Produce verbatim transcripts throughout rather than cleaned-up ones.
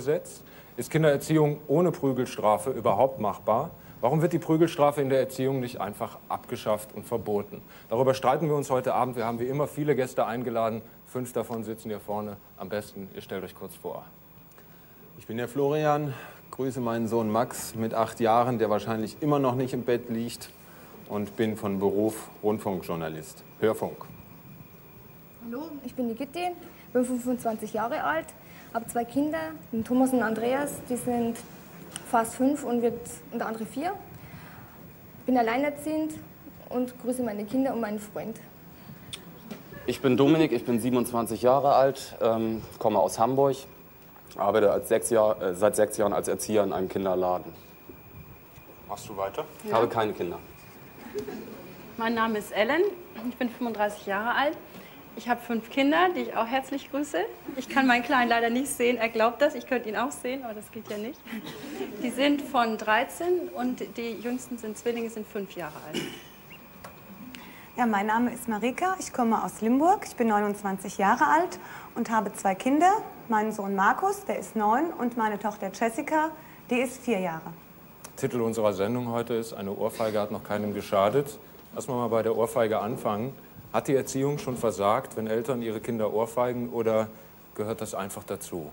Gesetz? Ist Kindererziehung ohne Prügelstrafe überhaupt machbar? Warum wird die Prügelstrafe in der Erziehung nicht einfach abgeschafft und verboten? Darüber streiten wir uns heute Abend. Wir haben wie immer viele Gäste eingeladen. Fünf davon sitzen hier vorne. Am besten, ihr stellt euch kurz vor. Ich bin der Florian, grüße meinen Sohn Max mit acht Jahren, der wahrscheinlich immer noch nicht im Bett liegt, und bin von Beruf Rundfunkjournalist, Hörfunk. Hallo, ich bin die Gitti, bin fünfundzwanzig Jahre alt, habe zwei Kinder, den Thomas und Andreas, die sind fast fünf und, wird, und der andere vier. Bin alleinerziehend und grüße meine Kinder und meinen Freund. Ich bin Dominik, ich bin siebenundzwanzig Jahre alt, ähm, komme aus Hamburg, arbeite als sechs Jahr, äh, seit sechs Jahren als Erzieher in einem Kinderladen. Machst du weiter? Ich habe keine Kinder. Mein Name ist Ellen, ich bin fünfunddreißig Jahre alt. Ich habe fünf Kinder, die ich auch herzlich grüße. Ich kann meinen Kleinen leider nicht sehen, er glaubt das, ich könnte ihn auch sehen, aber das geht ja nicht. Die sind von dreizehn und die jüngsten sind Zwillinge, sind fünf Jahre alt. Ja, mein Name ist Marika, ich komme aus Limburg, ich bin neunundzwanzig Jahre alt und habe zwei Kinder. Meinen Sohn Markus, der ist neun, und meine Tochter Jessica, die ist vier Jahre. Titel unserer Sendung heute ist "Eine Ohrfeige hat noch keinem geschadet". Lass mal bei der Ohrfeige anfangen. Hat die Erziehung schon versagt, wenn Eltern ihre Kinder ohrfeigen, oder gehört das einfach dazu?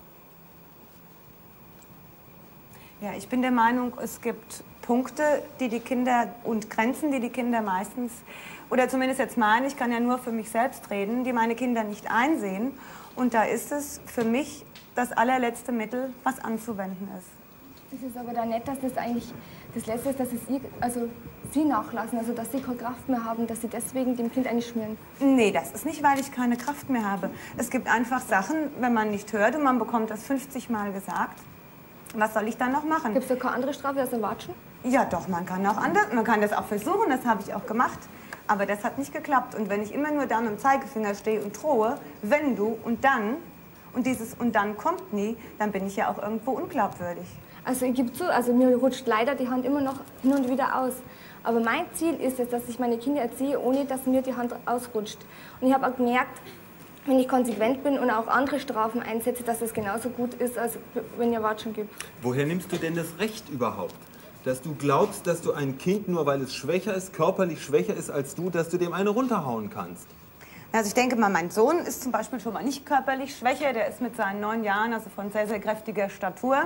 Ja, ich bin der Meinung, es gibt Punkte, die die Kinder und Grenzen, die die Kinder meistens, oder zumindest jetzt meine, ich kann ja nur für mich selbst reden, die meine Kinder nicht einsehen. Und da ist es für mich das allerletzte Mittel, was anzuwenden ist. Es ist aber da nett, dass das eigentlich das Letzte ist, dass es ihr, also sie nachlassen, also dass sie keine Kraft mehr haben, dass sie deswegen dem Kind eigentlich schmieren. Nee, das ist nicht, weil ich keine Kraft mehr habe. Es gibt einfach Sachen, wenn man nicht hört und man bekommt das fünfzig Mal gesagt. Was soll ich dann noch machen? Gibt es da keine andere Strafe als ein Watschen? Ja doch, man kann auch anders, man kann das auch versuchen, das habe ich auch gemacht. Aber das hat nicht geklappt. Und wenn ich immer nur da mit dem Zeigefinger stehe und drohe, wenn du und dann, und dieses und dann kommt nie, dann bin ich ja auch irgendwo unglaubwürdig. Also ich gebe zu, also mir rutscht leider die Hand immer noch hin und wieder aus. Aber mein Ziel ist es, dass ich meine Kinder erziehe, ohne dass mir die Hand ausrutscht. Und ich habe auch gemerkt, wenn ich konsequent bin und auch andere Strafen einsetze, dass es genauso gut ist, als wenn ihr Watschen gibt. Woher nimmst du denn das Recht überhaupt, dass du glaubst, dass du ein Kind, nur weil es schwächer ist, körperlich schwächer ist als du, dass du dem eine runterhauen kannst? Also ich denke mal, mein Sohn ist zum Beispiel schon mal nicht körperlich schwächer. Der ist mit seinen neun Jahren also von sehr, sehr kräftiger Statur.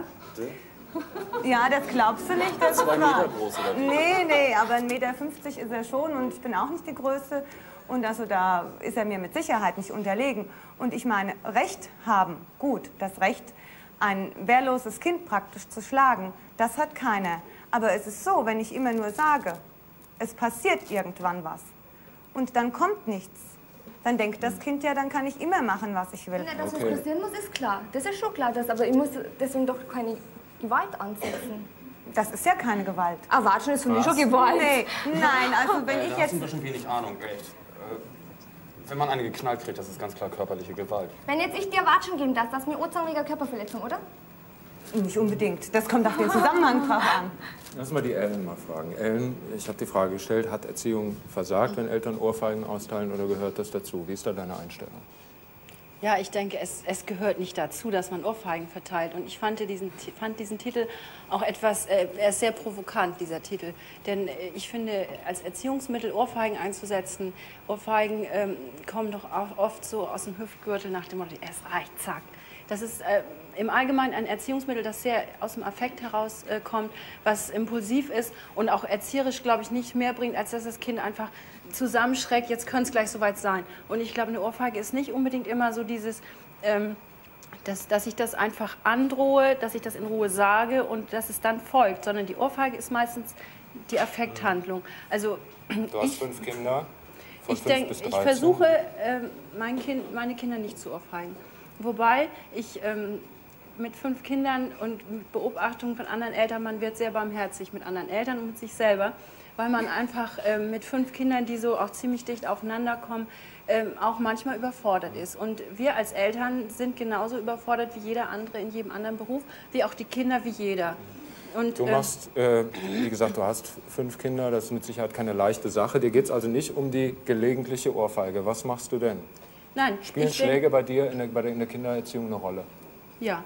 Ja, das glaubst du nicht. Das Zwei Meter groß oder wie? Nee, nee, aber ein Meter fünfzig ist er schon und ich bin auch nicht die Größte. Und also da ist er mir mit Sicherheit nicht unterlegen. Und ich meine, Recht haben, gut, das Recht, ein wehrloses Kind praktisch zu schlagen, das hat keiner. Aber es ist so, wenn ich immer nur sage, es passiert irgendwann was und dann kommt nichts, dann denkt das Kind ja, dann kann ich immer machen, was ich will. Ja, dass Okay. es passieren muss, ist klar. Das ist schon klar, das, aber ich muss deswegen doch keine Gewalt ansetzen. Das ist ja keine Gewalt. Ah, Watschen ist für mich schon Gewalt. Nee, nein, also wenn Äh, ich da hast jetzt... du ein bisschen wenig Ahnung, echt. Äh, wenn man eine geknallt kriegt, das ist ganz klar körperliche Gewalt. Wenn jetzt ich dir Watschen geben darf, das ist mir ursachen wegen Körperverletzung, oder? Nicht unbedingt, das kommt auf den Zusammenhang drauf an. Lass mal die Ellen mal fragen. Ellen, ich habe die Frage gestellt, hat Erziehung versagt, wenn Eltern Ohrfeigen austeilen, oder gehört das dazu? Wie ist da deine Einstellung? Ja, ich denke, es, es gehört nicht dazu, dass man Ohrfeigen verteilt. Und ich fand diesen, fand diesen Titel auch etwas, äh, er ist sehr provokant, dieser Titel. Denn äh, ich finde, als Erziehungsmittel Ohrfeigen einzusetzen, Ohrfeigen ähm, kommen doch auch oft so aus dem Hüftgürtel nach dem Motto, es reicht, zack. Das ist äh, im Allgemeinen ein Erziehungsmittel, das sehr aus dem Affekt herauskommt, äh, was impulsiv ist und auch erzieherisch, glaube ich, nicht mehr bringt, als dass das Kind einfach zusammenschreckt, jetzt könnte es gleich soweit sein. Und ich glaube, eine Ohrfeige ist nicht unbedingt immer so dieses, ähm, dass, dass ich das einfach androhe, dass ich das in Ruhe sage und dass es dann folgt, sondern die Ohrfeige ist meistens die Affekthandlung. Also, Du hast ich, fünf Kinder, von ich, fünf denk, bis ich dreizehn. versuche, ähm, mein kind, meine Kinder nicht zu ohrfeigen. Wobei ich ähm, mit fünf Kindern und mit Beobachtungen von anderen Eltern, man wird sehr barmherzig mit anderen Eltern und mit sich selber, weil man einfach ähm, mit fünf Kindern, die so auch ziemlich dicht aufeinander kommen, ähm, auch manchmal überfordert ist. Und wir als Eltern sind genauso überfordert wie jeder andere in jedem anderen Beruf, wie auch die Kinder, wie jeder. Und, Du machst, äh, wie gesagt, du hast fünf Kinder, das ist mit Sicherheit keine leichte Sache. Dir geht es also nicht um die gelegentliche Ohrfeige. Was machst du denn? Nein, Spielen ich denk- Schläge bei dir in der, bei der, in der Kindererziehung eine Rolle? Ja.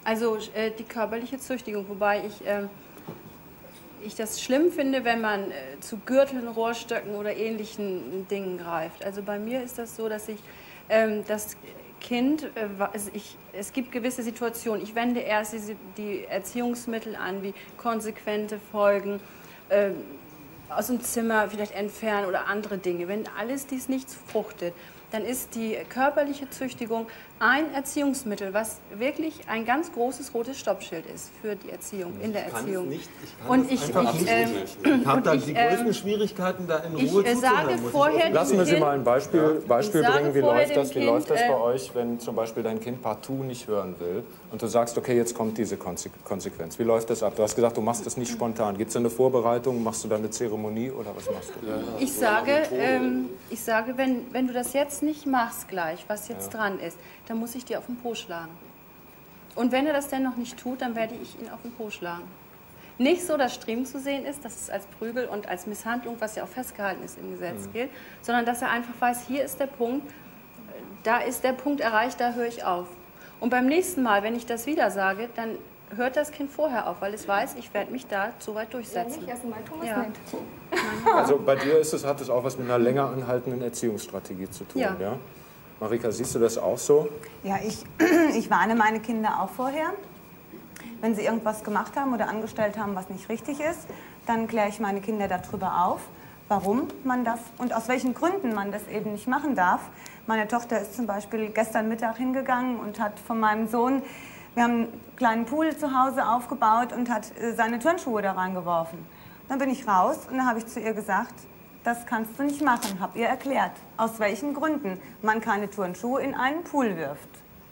Also äh, die körperliche Züchtigung, wobei ich, äh, ich das schlimm finde, wenn man äh, zu Gürteln, Rohrstöcken oder ähnlichen Dingen greift. Also bei mir ist das so, dass ich ähm, das Kind, äh, also ich, es gibt gewisse Situationen, ich wende erst die, die Erziehungsmittel an, wie konsequente Folgen, äh, aus dem Zimmer vielleicht entfernen oder andere Dinge. Wenn alles dies nicht fruchtet, dann ist die körperliche Züchtigung ein Erziehungsmittel, was wirklich ein ganz großes rotes Stoppschild ist für die Erziehung, in der Erziehung. Ich kann und ich, ich, ähm, ich habe da ich, die ähm, größten Schwierigkeiten, da in ich, Ruhe äh, sage zuzuhören. muss ich vorher auch Lassen wir Sie Kind- mal ein Beispiel, Beispiel Ich sage bringen, wie vorher läuft dem das, wie Kind, läuft das bei äh, euch, wenn zum Beispiel dein Kind partout nicht hören will und du sagst, okay, jetzt kommt diese Konse- Konsequenz. Wie läuft das ab? Du hast gesagt, du machst das nicht spontan. Gibt es eine Vorbereitung? Machst du da eine Zeremonie oder was machst du? Ich sage, ähm, ich sage wenn, wenn du das jetzt nicht machst gleich, was jetzt ja. dran ist, dann muss ich dir auf den Po schlagen. Und wenn er das denn noch nicht tut, dann werde ich ihn auf den Po schlagen. Nicht so, dass Striemen zu sehen ist, dass es als Prügel und als Misshandlung, was ja auch festgehalten ist im Gesetz, mhm. gilt, sondern dass er einfach weiß, hier ist der Punkt, da ist der Punkt erreicht, da höre ich auf. Und beim nächsten Mal, wenn ich das wieder sage, dann hört das Kind vorher auf, weil es weiß, ich werde mich da so weit durchsetzen. Ja, nicht, erst mal tun wir Ja. es nicht. Also bei dir ist es, hat es auch was mit einer länger anhaltenden Erziehungsstrategie zu tun, ja? Ja. Marika, siehst du das auch so? Ja, ich, ich warne meine Kinder auch vorher. Wenn sie irgendwas gemacht haben oder angestellt haben, was nicht richtig ist, dann kläre ich meine Kinder darüber auf, warum man das und aus welchen Gründen man das eben nicht machen darf. Meine Tochter ist zum Beispiel gestern Mittag hingegangen und hat von meinem Sohn, wir haben einen kleinen Pool zu Hause aufgebaut und hat seine Turnschuhe da reingeworfen. Dann bin ich raus und dann habe ich zu ihr gesagt, das kannst du nicht machen, habe ihr erklärt, aus welchen Gründen man keine Turnschuhe in einen Pool wirft.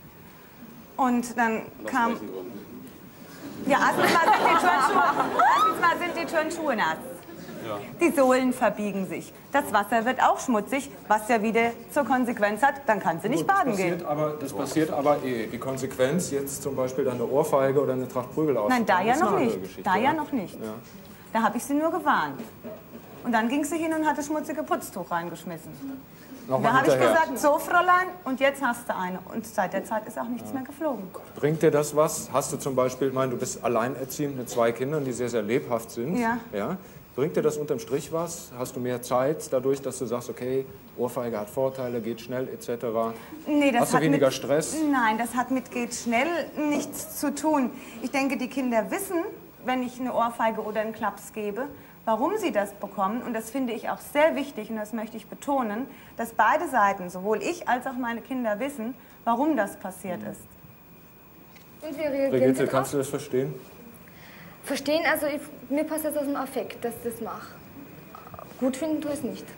Und dann kam... Ja, erstens mal sind die Turnschuhe, erstens mal sind die Turnschuhe nass. Ja. Die Sohlen verbiegen sich. Das Wasser wird auch schmutzig, was ja wieder zur Konsequenz hat, dann kann sie nicht Gut, baden das passiert gehen. Aber, das passiert aber eh. Die Konsequenz, jetzt zum Beispiel eine Ohrfeige oder eine Tracht Prügel aus. Nein, da ja noch nicht. Da ja ja noch nicht. Ja. Da habe ich sie nur gewarnt. Und dann ging sie hin und hat das schmutzige Putztuch reingeschmissen. Nochmal Da habe ich hinterher. gesagt, so Fräulein, und jetzt hast du eine. Und seit der Zeit ist auch nichts mehr geflogen. Bringt dir das was? Hast du zum Beispiel, ich meine, du bist alleinerziehend mit zwei Kindern, die sehr, sehr lebhaft sind. Ja. Ja? Bringt dir das unterm Strich was? Hast du mehr Zeit dadurch, dass du sagst, okay, Ohrfeige hat Vorteile, geht schnell et cetera? Nee, das Hast du hat weniger mit, Stress? Nein, das hat mit geht schnell nichts zu tun. Ich denke, die Kinder wissen, wenn ich eine Ohrfeige oder einen Klaps gebe, warum sie das bekommen. Und das finde ich auch sehr wichtig und das möchte ich betonen, dass beide Seiten, sowohl ich als auch meine Kinder, wissen, warum das passiert ist. Und wie reagieren Sie Brigitte, drauf? kannst du das verstehen? Verstehen, also ich, mir passiert aus dem Affekt, dass ich das mache. Gut finden tue ich es nicht.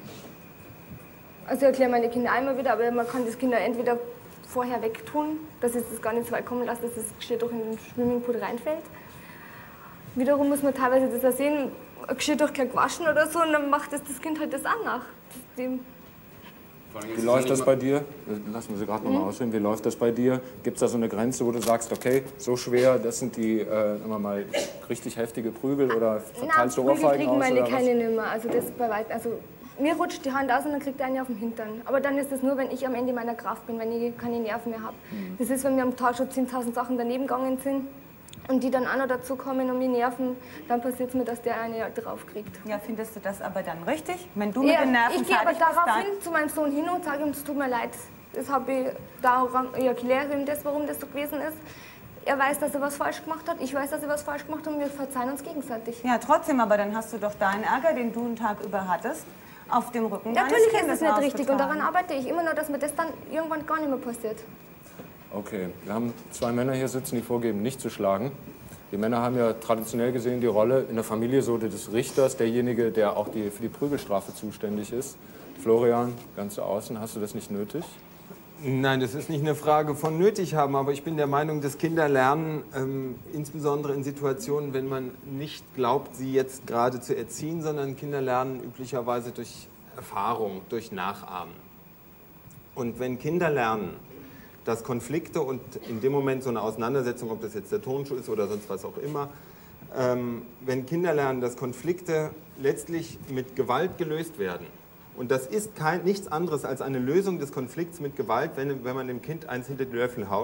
Also ich erkläre meine Kinder einmal wieder, aber man kann das Kinder entweder vorher wegtun, dass es das gar nicht so weit kommen lässt, dass das Geschirr durch in den Swimmingpool reinfällt. Wiederum muss man teilweise das auch sehen, ein Geschirr durch kein gewaschen oder so, und dann macht das, das Kind halt das auch nach. Dem Wie läuft das bei dir? Lassen wir Sie gerade noch mal Mhm. ausreden. Wie läuft das bei dir? Gibt es da so eine Grenze, wo du sagst, okay, so schwer, das sind die, äh, immer mal richtig heftige Prügel oder verteilst du Prügel Ohrfeigen kriegen aus meine oder was? keine nimmer. Also das bei weit, also mir rutscht die Hand aus und dann kriegt er eine auf den Hintern. Aber dann ist das nur, wenn ich am Ende meiner Kraft bin, wenn ich keine Nerven mehr habe. Mhm. Das ist, wenn mir am Tag schon zehntausend Sachen daneben gegangen sind und die dann auch noch dazu kommen und mich nerven, dann passiert es mir, dass der eine drauf kriegt. Ja, findest du das aber dann richtig? Wenn du mit Ja, den Nerven ich gehe aber fertig bist, daraufhin dann... zu meinem Sohn hin und sage ihm, es tut mir leid. Das habe ich, da ich erkläre ihm das, warum das so gewesen ist. Er weiß, dass er was falsch gemacht hat, ich weiß, dass er was falsch gemacht hat und wir verzeihen uns gegenseitig. Ja, trotzdem, aber dann hast du doch deinen Ärger, den du einen Tag über hattest, auf dem Rücken deines Natürlich ist Kindes das nicht richtig und ausgetragen. daran arbeite ich immer noch, dass mir das dann irgendwann gar nicht mehr passiert. Okay, wir haben zwei Männer hier sitzen, die vorgeben, nicht zu schlagen. Die Männer haben ja traditionell gesehen die Rolle in der Familie so des Richters, derjenige, der auch die, für die Prügelstrafe zuständig ist. Florian, ganz außen, hast du das nicht nötig? Nein, das ist nicht eine Frage von nötig haben, aber ich bin der Meinung, dass Kinder lernen, ähm, insbesondere in Situationen, wenn man nicht glaubt, sie jetzt gerade zu erziehen, sondern Kinder lernen üblicherweise durch Erfahrung, durch Nachahmen. Und wenn Kinder lernen, dass Konflikte und in dem Moment so eine Auseinandersetzung, ob das jetzt der Turnschuh ist oder sonst was auch immer, ähm, wenn Kinder lernen, dass Konflikte letztlich mit Gewalt gelöst werden, und das ist kein, nichts anderes als eine Lösung des Konflikts mit Gewalt, wenn, wenn man dem Kind eins hinter die Löffel haut,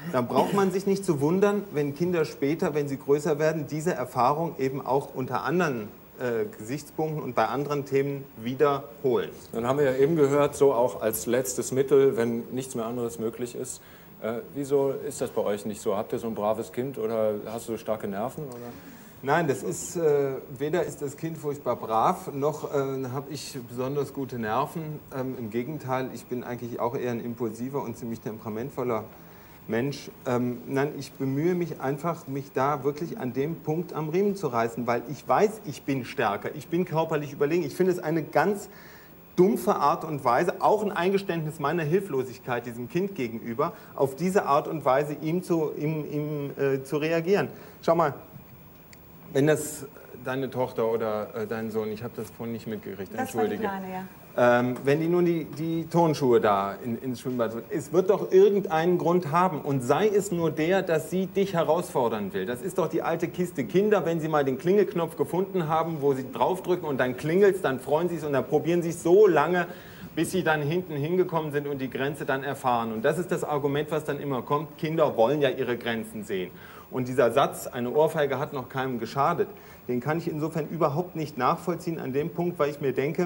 dann braucht man sich nicht zu wundern, wenn Kinder später, wenn sie größer werden, diese Erfahrung eben auch unter anderen äh, Gesichtspunkten und bei anderen Themen wiederholen. Dann haben wir ja eben gehört, so auch als letztes Mittel, wenn nichts mehr anderes möglich ist. Äh, wieso ist das bei euch nicht so? Habt ihr so ein braves Kind oder hast du starke Nerven? Oder? Nein, das ist, äh, weder ist das Kind furchtbar brav, noch äh, habe ich besonders gute Nerven. Ähm, Im Gegenteil, ich bin eigentlich auch eher ein impulsiver und ziemlich temperamentvoller Mensch. Ähm, nein, ich bemühe mich einfach, mich da wirklich an dem Punkt am Riemen zu reißen, weil ich weiß, ich bin stärker, ich bin körperlich überlegen. Ich finde es eine ganz dumpfe Art und Weise, auch ein Eingeständnis meiner Hilflosigkeit diesem Kind gegenüber, auf diese Art und Weise ihm zu, ihm, ihm, äh, zu reagieren. Schau mal, wenn das deine Tochter oder äh, dein Sohn, ich habe das vorhin nicht mitgekriegt, entschuldige. Das war die Kleine, ja. Ähm, wenn die nun die, die Turnschuhe da in, ins Schwimmbad wird, es wird doch irgendeinen Grund haben und sei es nur der, dass sie dich herausfordern will. Das ist doch die alte Kiste Kinder, wenn sie mal den Klingelknopf gefunden haben, wo sie draufdrücken und dann klingelt's, dann freuen sie sich und dann probieren sie es so lange, bis sie dann hinten hingekommen sind und die Grenze dann erfahren. Und das ist das Argument, was dann immer kommt, Kinder wollen ja ihre Grenzen sehen. Und dieser Satz, eine Ohrfeige hat noch keinem geschadet, den kann ich insofern überhaupt nicht nachvollziehen an dem Punkt, weil ich mir denke,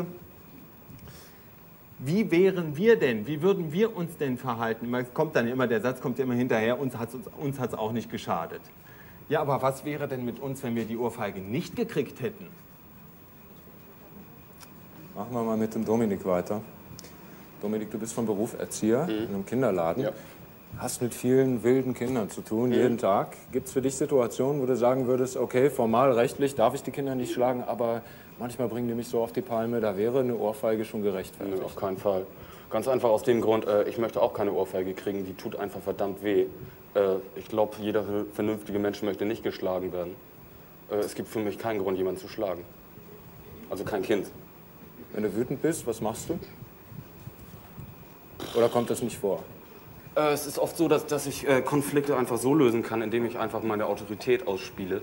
wie wären wir denn, wie würden wir uns denn verhalten? Man kommt dann immer, der Satz kommt ja immer hinterher, uns hat es uns hat's auch nicht geschadet. Ja, aber was wäre denn mit uns, wenn wir die Ohrfeige nicht gekriegt hätten? Machen wir mal mit dem Dominik weiter. Dominik, du bist von Beruf Erzieher mhm. in einem Kinderladen. Ja. Hast mit vielen wilden Kindern zu tun, mhm. jeden Tag. Gibt es für dich Situationen, wo du sagen würdest, okay, formal, rechtlich darf ich die Kinder nicht schlagen, aber manchmal bringen die mich so auf die Palme, da wäre eine Ohrfeige schon gerechtfertigt? Nö, auf keinen Fall. Ganz einfach aus dem Grund, äh, ich möchte auch keine Ohrfeige kriegen, die tut einfach verdammt weh. Äh, ich glaube, jeder vernünftige Mensch möchte nicht geschlagen werden. Äh, es gibt für mich keinen Grund, jemanden zu schlagen. Also kein Kind. Wenn du wütend bist, was machst du? Oder kommt das nicht vor? Äh, es ist oft so, dass, dass ich äh, Konflikte einfach so lösen kann, indem ich einfach meine Autorität ausspiele,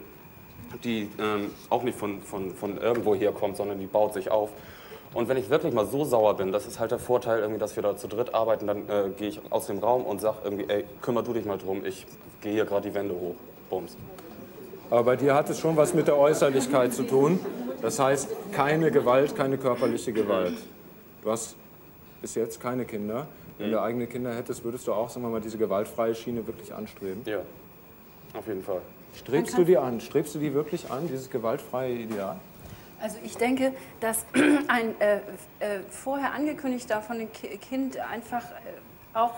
die ähm, auch nicht von, von, von irgendwo herkommt, sondern die baut sich auf. Und wenn ich wirklich mal so sauer bin, das ist halt der Vorteil, irgendwie, dass wir da zu dritt arbeiten, dann äh, gehe ich aus dem Raum und sage irgendwie, ey, kümmer du dich mal drum, ich gehe hier gerade die Wände hoch. Bums. Aber bei dir hat es schon was mit der Äußerlichkeit zu tun. Das heißt, keine Gewalt, keine körperliche Gewalt. Du hast bis jetzt keine Kinder. Wenn du eigene Kinder hättest, würdest du auch, sagen wir mal, diese gewaltfreie Schiene wirklich anstreben? Ja, auf jeden Fall. Strebst du die an? Strebst du die wirklich an, dieses gewaltfreie Ideal? Also ich denke, dass ein äh, äh, vorher angekündigter von dem Kind einfach äh, auch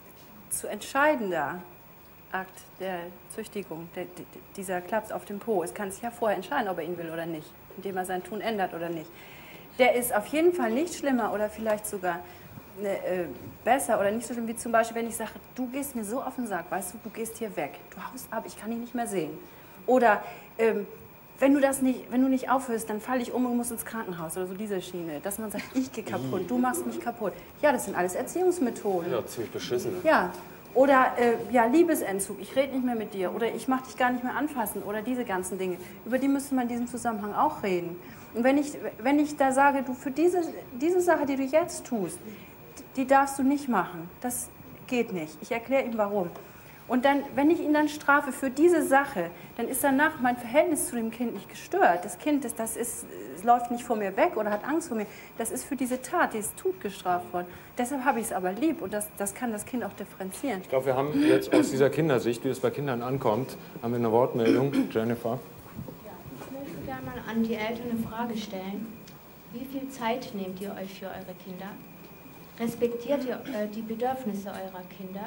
zu entscheidender Akt der Züchtigung, der, der, dieser Klaps auf dem Po, es kann sich ja vorher entscheiden, ob er ihn will oder nicht, indem er sein Tun ändert oder nicht. Der ist auf jeden Fall nicht schlimmer oder vielleicht sogar Ne, äh, besser oder nicht so schlimm wie zum Beispiel, wenn ich sage, du gehst mir so auf den Sack, weißt du, du gehst hier weg, du haust ab, ich kann dich nicht mehr sehen. Oder ähm, wenn du das nicht, wenn du nicht aufhörst, dann falle ich um und muss ins Krankenhaus oder so diese Schiene, dass man sagt, ich gehe kaputt, du machst mich kaputt. Ja, das sind alles Erziehungsmethoden. Ja, ziemlich beschissen. Ja. Oder äh, ja, Liebesentzug, ich rede nicht mehr mit dir oder ich mache dich gar nicht mehr anfassen oder diese ganzen Dinge. Über die müsste man in diesem Zusammenhang auch reden. Und wenn ich, wenn ich da sage, du für diese, diese Sache, die du jetzt tust, die darfst du nicht machen. Das geht nicht. Ich erkläre ihm, warum. Und dann, wenn ich ihn dann strafe für diese Sache, dann ist danach mein Verhältnis zu dem Kind nicht gestört. Das Kind, das, das ist, läuft nicht vor mir weg oder hat Angst vor mir. Das ist für diese Tat, die es tut, gestraft worden. Deshalb habe ich es aber lieb und das, das kann das Kind auch differenzieren. Ich glaube, wir haben jetzt aus dieser Kindersicht, wie es bei Kindern ankommt, haben wir eine Wortmeldung. Jennifer? Ja, ich möchte gerne mal an die Eltern eine Frage stellen. Wie viel Zeit nehmt ihr euch für eure Kinder? Respektiert ihr äh, die Bedürfnisse eurer Kinder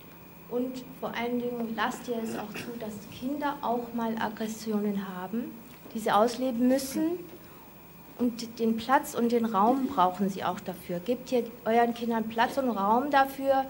und vor allen Dingen lasst ihr es auch zu, dass Kinder auch mal Aggressionen haben, die sie ausleben müssen und den Platz und den Raum brauchen sie auch dafür. Gebt ihr euren Kindern Platz und Raum dafür,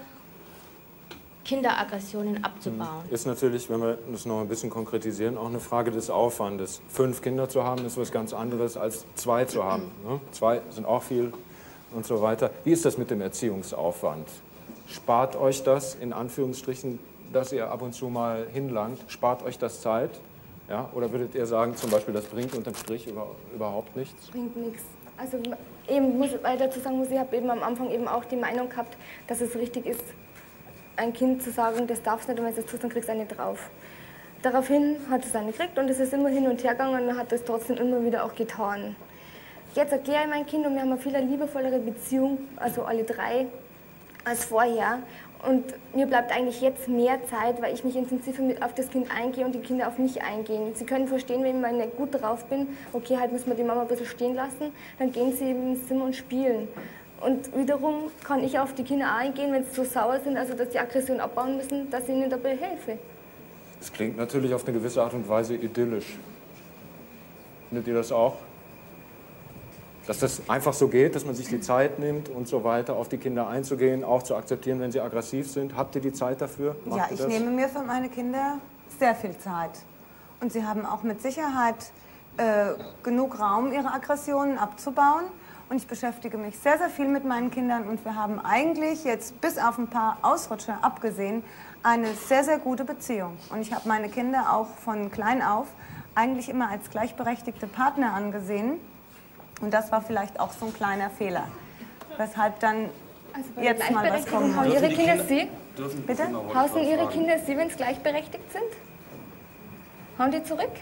Kinderaggressionen abzubauen? Ist natürlich, wenn wir das noch ein bisschen konkretisieren, auch eine Frage des Aufwandes. Fünf Kinder zu haben, ist was ganz anderes als zwei zu haben. Ne? Zwei sind auch viel. Und so weiter. Wie ist das mit dem Erziehungsaufwand? Spart euch das, in Anführungsstrichen, dass ihr ab und zu mal hinlangt, spart euch das Zeit? Ja? Oder würdet ihr sagen, zum Beispiel, das bringt unterm Strich über, überhaupt nichts? Bringt nichts. Also eben muss, weil dazu sagen muss, ich habe eben am Anfang eben auch die Meinung gehabt, dass es richtig ist, ein Kind zu sagen, das darfst nicht, und wenn du es tust, dann kriegst du eine drauf. Daraufhin hat es eine gekriegt und es ist immer hin und her gegangen und hat es trotzdem immer wieder auch getan. Jetzt erkläre ich mein Kind und wir haben eine viel liebevollere Beziehung, also alle drei, als vorher. Und mir bleibt eigentlich jetzt mehr Zeit, weil ich mich intensiver mit auf das Kind eingehe und die Kinder auf mich eingehen. Sie können verstehen, wenn ich mal nicht gut drauf bin, okay, halt müssen wir die Mama ein bisschen stehen lassen, dann gehen sie eben ins Zimmer und spielen. Und wiederum kann ich auf die Kinder eingehen, wenn sie so sauer sind, also dass die Aggression abbauen müssen, dass ich ihnen dabei helfe. Das klingt natürlich auf eine gewisse Art und Weise idyllisch. Findet ihr das auch? Dass das einfach so geht, dass man sich die Zeit nimmt und so weiter, auf die Kinder einzugehen, auch zu akzeptieren, wenn sie aggressiv sind. Habt ihr die Zeit dafür? Macht ja, ihr ich das? nehme mir für meine Kinder sehr viel Zeit. Und sie haben auch mit Sicherheit äh, genug Raum, ihre Aggressionen abzubauen. Und ich beschäftige mich sehr, sehr viel mit meinen Kindern. Und wir haben eigentlich jetzt, bis auf ein paar Ausrutscher abgesehen, eine sehr, sehr gute Beziehung. Und ich habe meine Kinder auch von klein auf eigentlich immer als gleichberechtigte Partner angesehen. Und das war vielleicht auch so ein kleiner Fehler, weshalb dann also jetzt mal was kommen Haben Ihre Kinder Sie? Bitte? Hausen Ihre Kinder Sie, wenn sie gleichberechtigt sind? Hauen die zurück?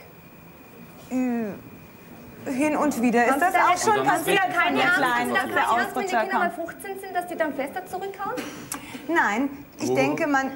Hin und wieder ist das auch schon passiert. Keine Angst, dass der Ausrutscher wenn die Kinder mal kommt. fünfzehn sind, dass die dann fester zurückhauen? Nein, ich denke, man,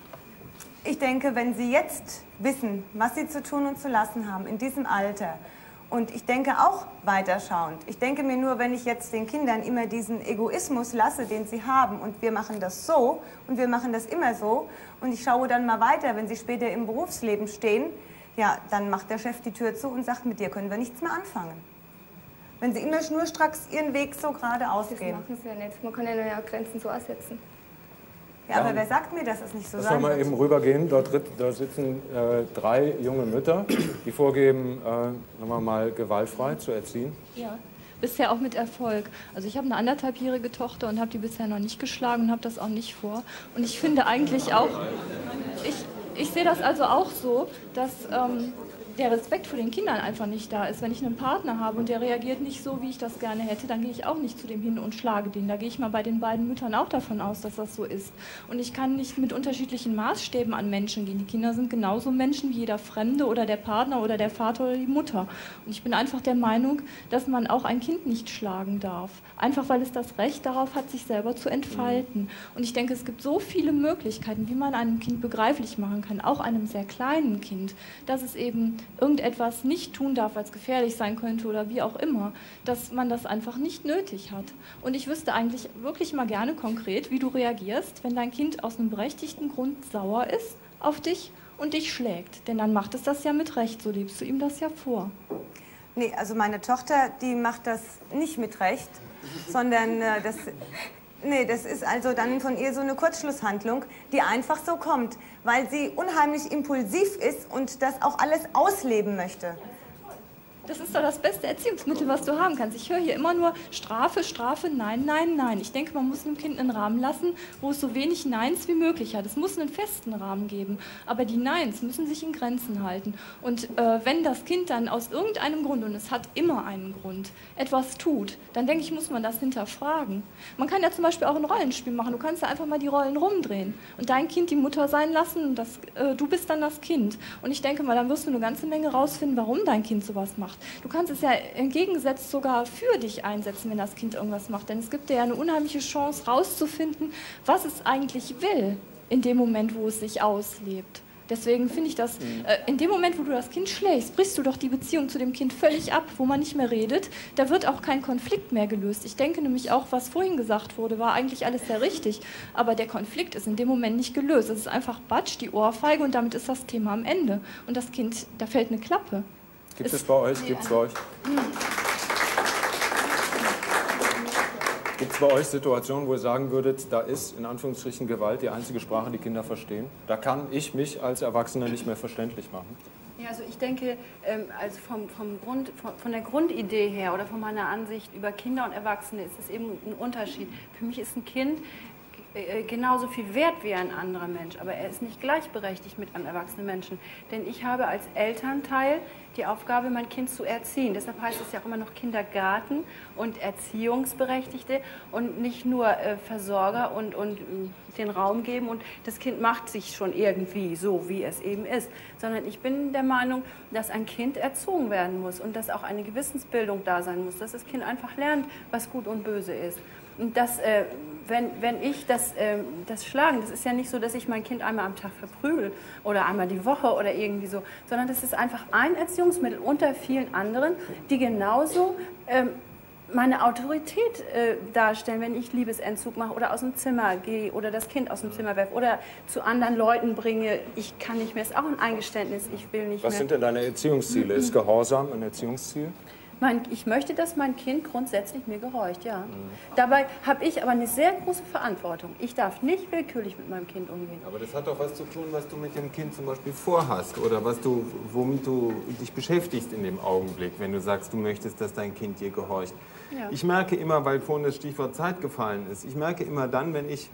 ich denke, wenn sie jetzt wissen, was sie zu tun und zu lassen haben in diesem Alter, und ich denke auch weiterschauend. Ich denke mir nur, wenn ich jetzt den Kindern immer diesen Egoismus lasse, den sie haben, und wir machen das so und wir machen das immer so, und ich schaue dann mal weiter, wenn sie später im Berufsleben stehen, ja, dann macht der Chef die Tür zu und sagt, mit dir können wir nichts mehr anfangen. Wenn sie immer schnurstracks ihren Weg so geradeaus gehen. Das machen sie ja nicht. Man kann ja nur ja Grenzen so aussetzen. Ja, aber wer sagt mir, dass es nicht so Lass sein mal wird? eben rübergehen. Dort, da sitzen äh, drei junge Mütter, die vorgeben, äh, sagen wir mal, gewaltfrei zu erziehen. Ja, bisher auch mit Erfolg. Also ich habe eine anderthalbjährige Tochter und habe die bisher noch nicht geschlagen und habe das auch nicht vor. Und ich finde eigentlich auch, ich, ich sehe das also auch so, dass ähm, der Respekt vor den Kindern einfach nicht da ist. Wenn ich einen Partner habe und der reagiert nicht so, wie ich das gerne hätte, dann gehe ich auch nicht zu dem hin und schlage den. Da gehe ich mal bei den beiden Müttern auch davon aus, dass das so ist. Und ich kann nicht mit unterschiedlichen Maßstäben an Menschen gehen. Die Kinder sind genauso Menschen wie jeder Fremde oder der Partner oder der Vater oder die Mutter. Und ich bin einfach der Meinung, dass man auch ein Kind nicht schlagen darf. Einfach weil es das Recht darauf hat, sich selber zu entfalten. Und ich denke, es gibt so viele Möglichkeiten, wie man einem Kind begreiflich machen kann, auch einem sehr kleinen Kind, dass es eben irgendetwas nicht tun darf, weil es gefährlich sein könnte oder wie auch immer, dass man das einfach nicht nötig hat. Und ich wüsste eigentlich wirklich mal gerne konkret, wie du reagierst, wenn dein Kind aus einem berechtigten Grund sauer ist auf dich und dich schlägt. Denn dann macht es das ja mit Recht, so lebst du ihm das ja vor. Nee, also meine Tochter, die macht das nicht mit Recht, sondern äh, das... Nee, das ist also dann von ihr so eine Kurzschlusshandlung, die einfach so kommt, weil sie unheimlich impulsiv ist und das auch alles ausleben möchte. Das ist doch das beste Erziehungsmittel, was du haben kannst. Ich höre hier immer nur Strafe, Strafe, nein, nein, nein. Ich denke, man muss einem Kind einen Rahmen lassen, wo es so wenig Neins wie möglich hat. Es muss einen festen Rahmen geben, aber die Neins müssen sich in Grenzen halten. Und äh, wenn das Kind dann aus irgendeinem Grund, und es hat immer einen Grund, etwas tut, dann denke ich, muss man das hinterfragen. Man kann ja zum Beispiel auch ein Rollenspiel machen. Du kannst ja einfach mal die Rollen rumdrehen und dein Kind die Mutter sein lassen und das, äh, du bist dann das Kind. Und ich denke mal, dann wirst du eine ganze Menge rausfinden, warum dein Kind sowas macht. Du kannst es ja im Gegensatz sogar für dich einsetzen, wenn das Kind irgendwas macht. Denn es gibt dir ja eine unheimliche Chance, rauszufinden, was es eigentlich will in dem Moment, wo es sich auslebt. Deswegen finde ich das, äh, in dem Moment, wo du das Kind schlägst, brichst du doch die Beziehung zu dem Kind völlig ab, wo man nicht mehr redet. Da wird auch kein Konflikt mehr gelöst. Ich denke nämlich auch, was vorhin gesagt wurde, war eigentlich alles sehr richtig. Aber der Konflikt ist in dem Moment nicht gelöst. Es ist einfach Batsch, die Ohrfeige, und damit ist das Thema am Ende. Und das Kind, da fällt eine Klappe. Gibt es bei euch? Gibt es bei euch? Gibt es bei euch Situationen, wo ihr sagen würdet, da ist in Anführungsstrichen Gewalt die einzige Sprache, die Kinder verstehen? Da kann ich mich als Erwachsener nicht mehr verständlich machen. Ja, also ich denke, ähm, also vom, vom Grund, von, von der Grundidee her oder von meiner Ansicht über Kinder und Erwachsene ist es eben ein Unterschied. Für mich ist ein Kind äh, genauso viel wert wie ein anderer Mensch, aber er ist nicht gleichberechtigt mit einem erwachsenen Menschen. Denn ich habe als Elternteil die Aufgabe, mein Kind zu erziehen. Deshalb heißt es ja auch immer noch Kindergarten und Erziehungsberechtigte und nicht nur äh, Versorger und, und äh, den Raum geben und das Kind macht sich schon irgendwie so, wie es eben ist. Sondern ich bin der Meinung, dass ein Kind erzogen werden muss und dass auch eine Gewissensbildung da sein muss, dass das Kind einfach lernt, was gut und böse ist. Und das, äh, wenn, wenn ich das, äh, das Schlagen, das ist ja nicht so, dass ich mein Kind einmal am Tag verprügel oder einmal die Woche oder irgendwie so, sondern das ist einfach ein Erziehungsmittel unter vielen anderen, die genauso ähm, meine Autorität äh, darstellen, wenn ich Liebesentzug mache oder aus dem Zimmer gehe oder das Kind aus dem Zimmer werfe oder zu anderen Leuten bringe, ich kann nicht mehr, ist auch ein Eingeständnis, ich will nicht mehr. Was sind denn deine Erziehungsziele? Ist Gehorsam ein Erziehungsziel? Mein, ich möchte, dass mein Kind grundsätzlich mir gehorcht, ja. Mhm. Dabei habe ich aber eine sehr große Verantwortung. Ich darf nicht willkürlich mit meinem Kind umgehen. Aber das hat doch was zu tun, was du mit dem Kind zum Beispiel vorhast oder was du, womit du dich beschäftigst in dem Augenblick, wenn du sagst, du möchtest, dass dein Kind dir gehorcht. Ja. Ich merke immer, weil vorhin das Stichwort Zeit gefallen ist, ich merke immer dann, wenn ich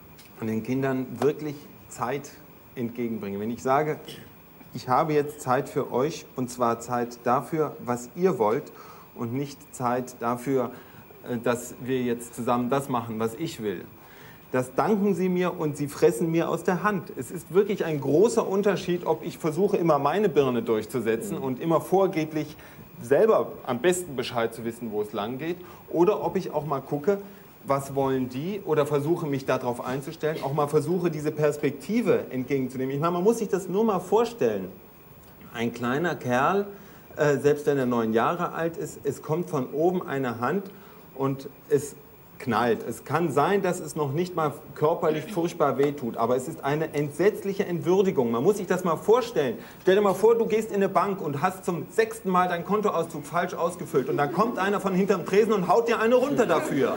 den Kindern wirklich Zeit entgegenbringe, wenn ich sage, ich habe jetzt Zeit für euch und zwar Zeit dafür, was ihr wollt und nicht Zeit dafür, dass wir jetzt zusammen das machen, was ich will. Das danken sie mir und sie fressen mir aus der Hand. Es ist wirklich ein großer Unterschied, ob ich versuche, immer meine Birne durchzusetzen und immer vorgeblich selber am besten Bescheid zu wissen, wo es lang geht, oder ob ich auch mal gucke, was wollen die, oder versuche mich darauf einzustellen, auch mal versuche, diese Perspektive entgegenzunehmen. Ich meine, man muss sich das nur mal vorstellen. Ein kleiner Kerl, äh, selbst wenn er neun Jahre alt ist, es kommt von oben eine Hand und es knallt. Es kann sein, dass es noch nicht mal körperlich furchtbar wehtut, aber es ist eine entsetzliche Entwürdigung. Man muss sich das mal vorstellen. Stell dir mal vor, du gehst in eine Bank und hast zum sechsten Mal deinen Kontoauszug falsch ausgefüllt und dann kommt einer von hinterm Tresen und haut dir eine runter dafür.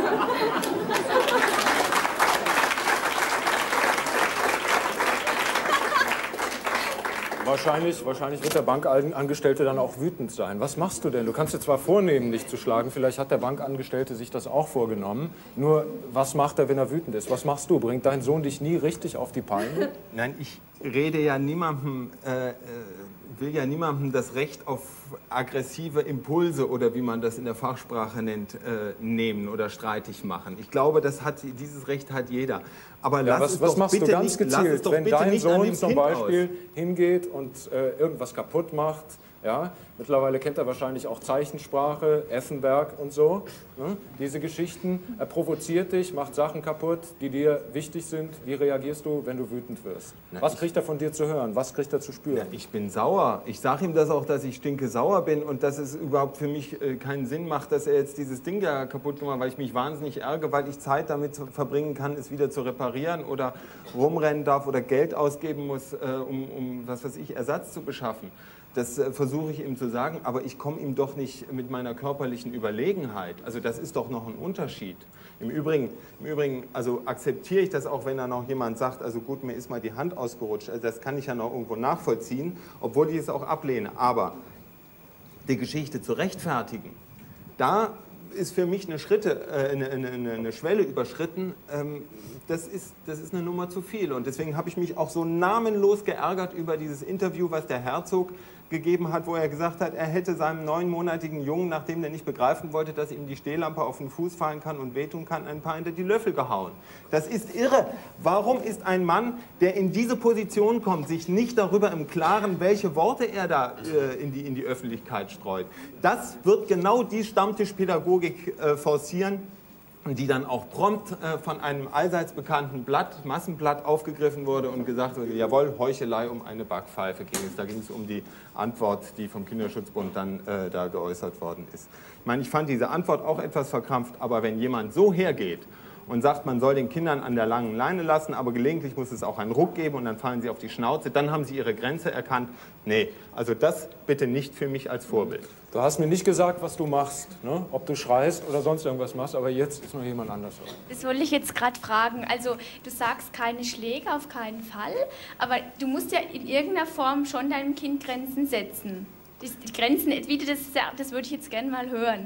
Wahrscheinlich, wahrscheinlich wird der Bankangestellte dann auch wütend sein. Was machst du denn? Du kannst dir zwar vornehmen, dich zu schlagen, vielleicht hat der Bankangestellte sich das auch vorgenommen. Nur, was macht er, wenn er wütend ist? Was machst du? Bringt dein Sohn dich nie richtig auf die Palme? Nein, ich rede ja niemandem, äh, will ja niemandem das Recht auf aggressive Impulse oder wie man das in der Fachsprache nennt, äh, nehmen oder streitig machen. Ich glaube, das hat, dieses Recht hat jeder. Aber ja, lass was, es was doch machst bitte du ganz nicht, gezielt, doch wenn bitte dein nicht an Sohn dem zum Kind Beispiel aus. hingeht und äh, irgendwas kaputt macht? Ja? Mittlerweile kennt er wahrscheinlich auch Zeichensprache, Effenberg und so. Ne? Diese Geschichten. Er provoziert dich, macht Sachen kaputt, die dir wichtig sind. Wie reagierst du, wenn du wütend wirst? Na, Was kriegt er von dir zu hören? Was kriegt er zu spüren? Ja, ich bin sauer. Ich sage ihm das auch, dass ich stinke sauer bin und dass es überhaupt für mich äh, keinen Sinn macht, dass er jetzt dieses Ding da kaputt gemacht hat, weil ich mich wahnsinnig ärgere, weil ich Zeit damit verbringen kann, es wieder zu reparieren oder rumrennen darf oder Geld ausgeben muss, äh, um, um, was weiß ich, Ersatz zu beschaffen. Das äh, versuche ich ihm zu sagen, aber ich komme ihm doch nicht mit meiner körperlichen Überlegenheit. Also das ist doch noch ein Unterschied. Im Übrigen, im Übrigen also akzeptiere ich das auch, wenn dann noch jemand sagt, also gut, mir ist mal die Hand ausgerutscht. Also das kann ich ja noch irgendwo nachvollziehen, obwohl ich es auch ablehne. Aber die Geschichte zu rechtfertigen, da ist für mich eine, Schritte, äh, eine, eine, eine Schwelle überschritten, ähm, das, ist, das ist eine Nummer zu viel. Und deswegen habe ich mich auch so namenlos geärgert über dieses Interview, was der Herzog gegeben hat, wo er gesagt hat, er hätte seinem neunmonatigen Jungen, nachdem er nicht begreifen wollte, dass ihm die Stehlampe auf den Fuß fallen kann und wehtun kann, ein paar hinter die Löffel gehauen. Das ist irre. Warum ist ein Mann, der in diese Position kommt, sich nicht darüber im Klaren, welche Worte er da äh, in, die, in die Öffentlichkeit streut? Das wird genau die Stammtischpädagogik äh, forcieren, die dann auch prompt äh, von einem allseits bekannten Blatt, Massenblatt, aufgegriffen wurde und gesagt wurde, jawohl, Heuchelei um eine Backpfeife ging es. Da ging es um die Antwort, die vom Kinderschutzbund dann äh, da geäußert worden ist. Ich meine, ich fand diese Antwort auch etwas verkrampft, aber wenn jemand so hergeht und sagt, man soll den Kindern an der langen Leine lassen, aber gelegentlich muss es auch einen Ruck geben und dann fallen sie auf die Schnauze, dann haben sie ihre Grenze erkannt. Nee, also das bitte nicht für mich als Vorbild. Du hast mir nicht gesagt, was du machst, ne? Ob du schreist oder sonst irgendwas machst, aber jetzt ist noch jemand anders. Das wollte ich jetzt gerade fragen. Also du sagst keine Schläge, auf keinen Fall, aber du musst ja in irgendeiner Form schon deinem Kind Grenzen setzen. Die Grenzen, wie du das sagst, das würde ich jetzt gerne mal hören.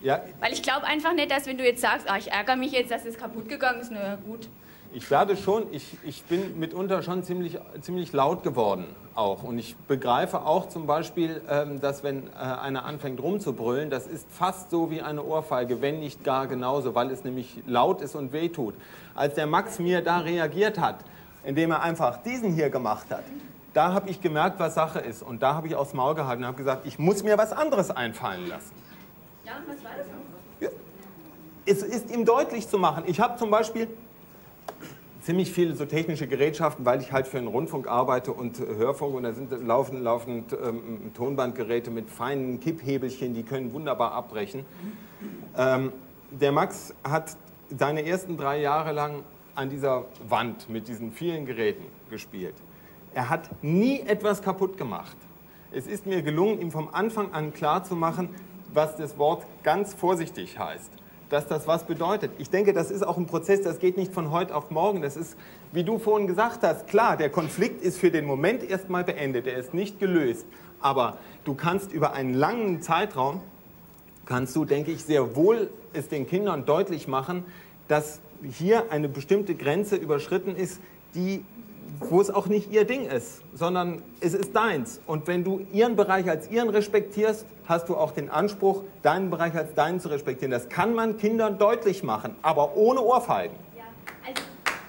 Ja. Weil ich glaube einfach nicht, dass wenn du jetzt sagst, ah, ich ärgere mich jetzt, dass es kaputt gegangen ist, na gut. Ich werde schon, ich, ich bin mitunter schon ziemlich, ziemlich laut geworden auch. Und ich begreife auch zum Beispiel, ähm, dass wenn äh, einer anfängt rumzubrüllen, das ist fast so wie eine Ohrfeige, wenn nicht gar genauso, weil es nämlich laut ist und wehtut. Als der Max mir da reagiert hat, indem er einfach diesen hier gemacht hat, da habe ich gemerkt, was Sache ist. Und da habe ich aufs Maul gehalten und habe gesagt, ich muss mir was anderes einfallen lassen. Ja, was war das? Ja. Es ist ihm deutlich zu machen. Ich habe zum Beispiel ziemlich viele so technische Gerätschaften, weil ich halt für den Rundfunk arbeite und äh, Hörfunk, und da sind laufend, laufend ähm, Tonbandgeräte mit feinen Kipphebelchen, die können wunderbar abbrechen. Ähm, der Max hat seine ersten drei Jahre lang an dieser Wand mit diesen vielen Geräten gespielt. Er hat nie etwas kaputt gemacht. Es ist mir gelungen, ihm vom Anfang an klarzumachen, was das Wort ganz vorsichtig heißt. Dass das was bedeutet. Ich denke, das ist auch ein Prozess, das geht nicht von heute auf morgen. Das ist, wie du vorhin gesagt hast, klar, der Konflikt ist für den Moment erstmal beendet, er ist nicht gelöst. Aber du kannst über einen langen Zeitraum, kannst du, denke ich, sehr wohl es den Kindern deutlich machen, dass hier eine bestimmte Grenze überschritten ist, die, wo es auch nicht ihr Ding ist, sondern es ist deins. Und wenn du ihren Bereich als ihren respektierst, hast du auch den Anspruch, deinen Bereich als deinen zu respektieren. Das kann man Kindern deutlich machen, aber ohne Ohrfeigen. Ja, also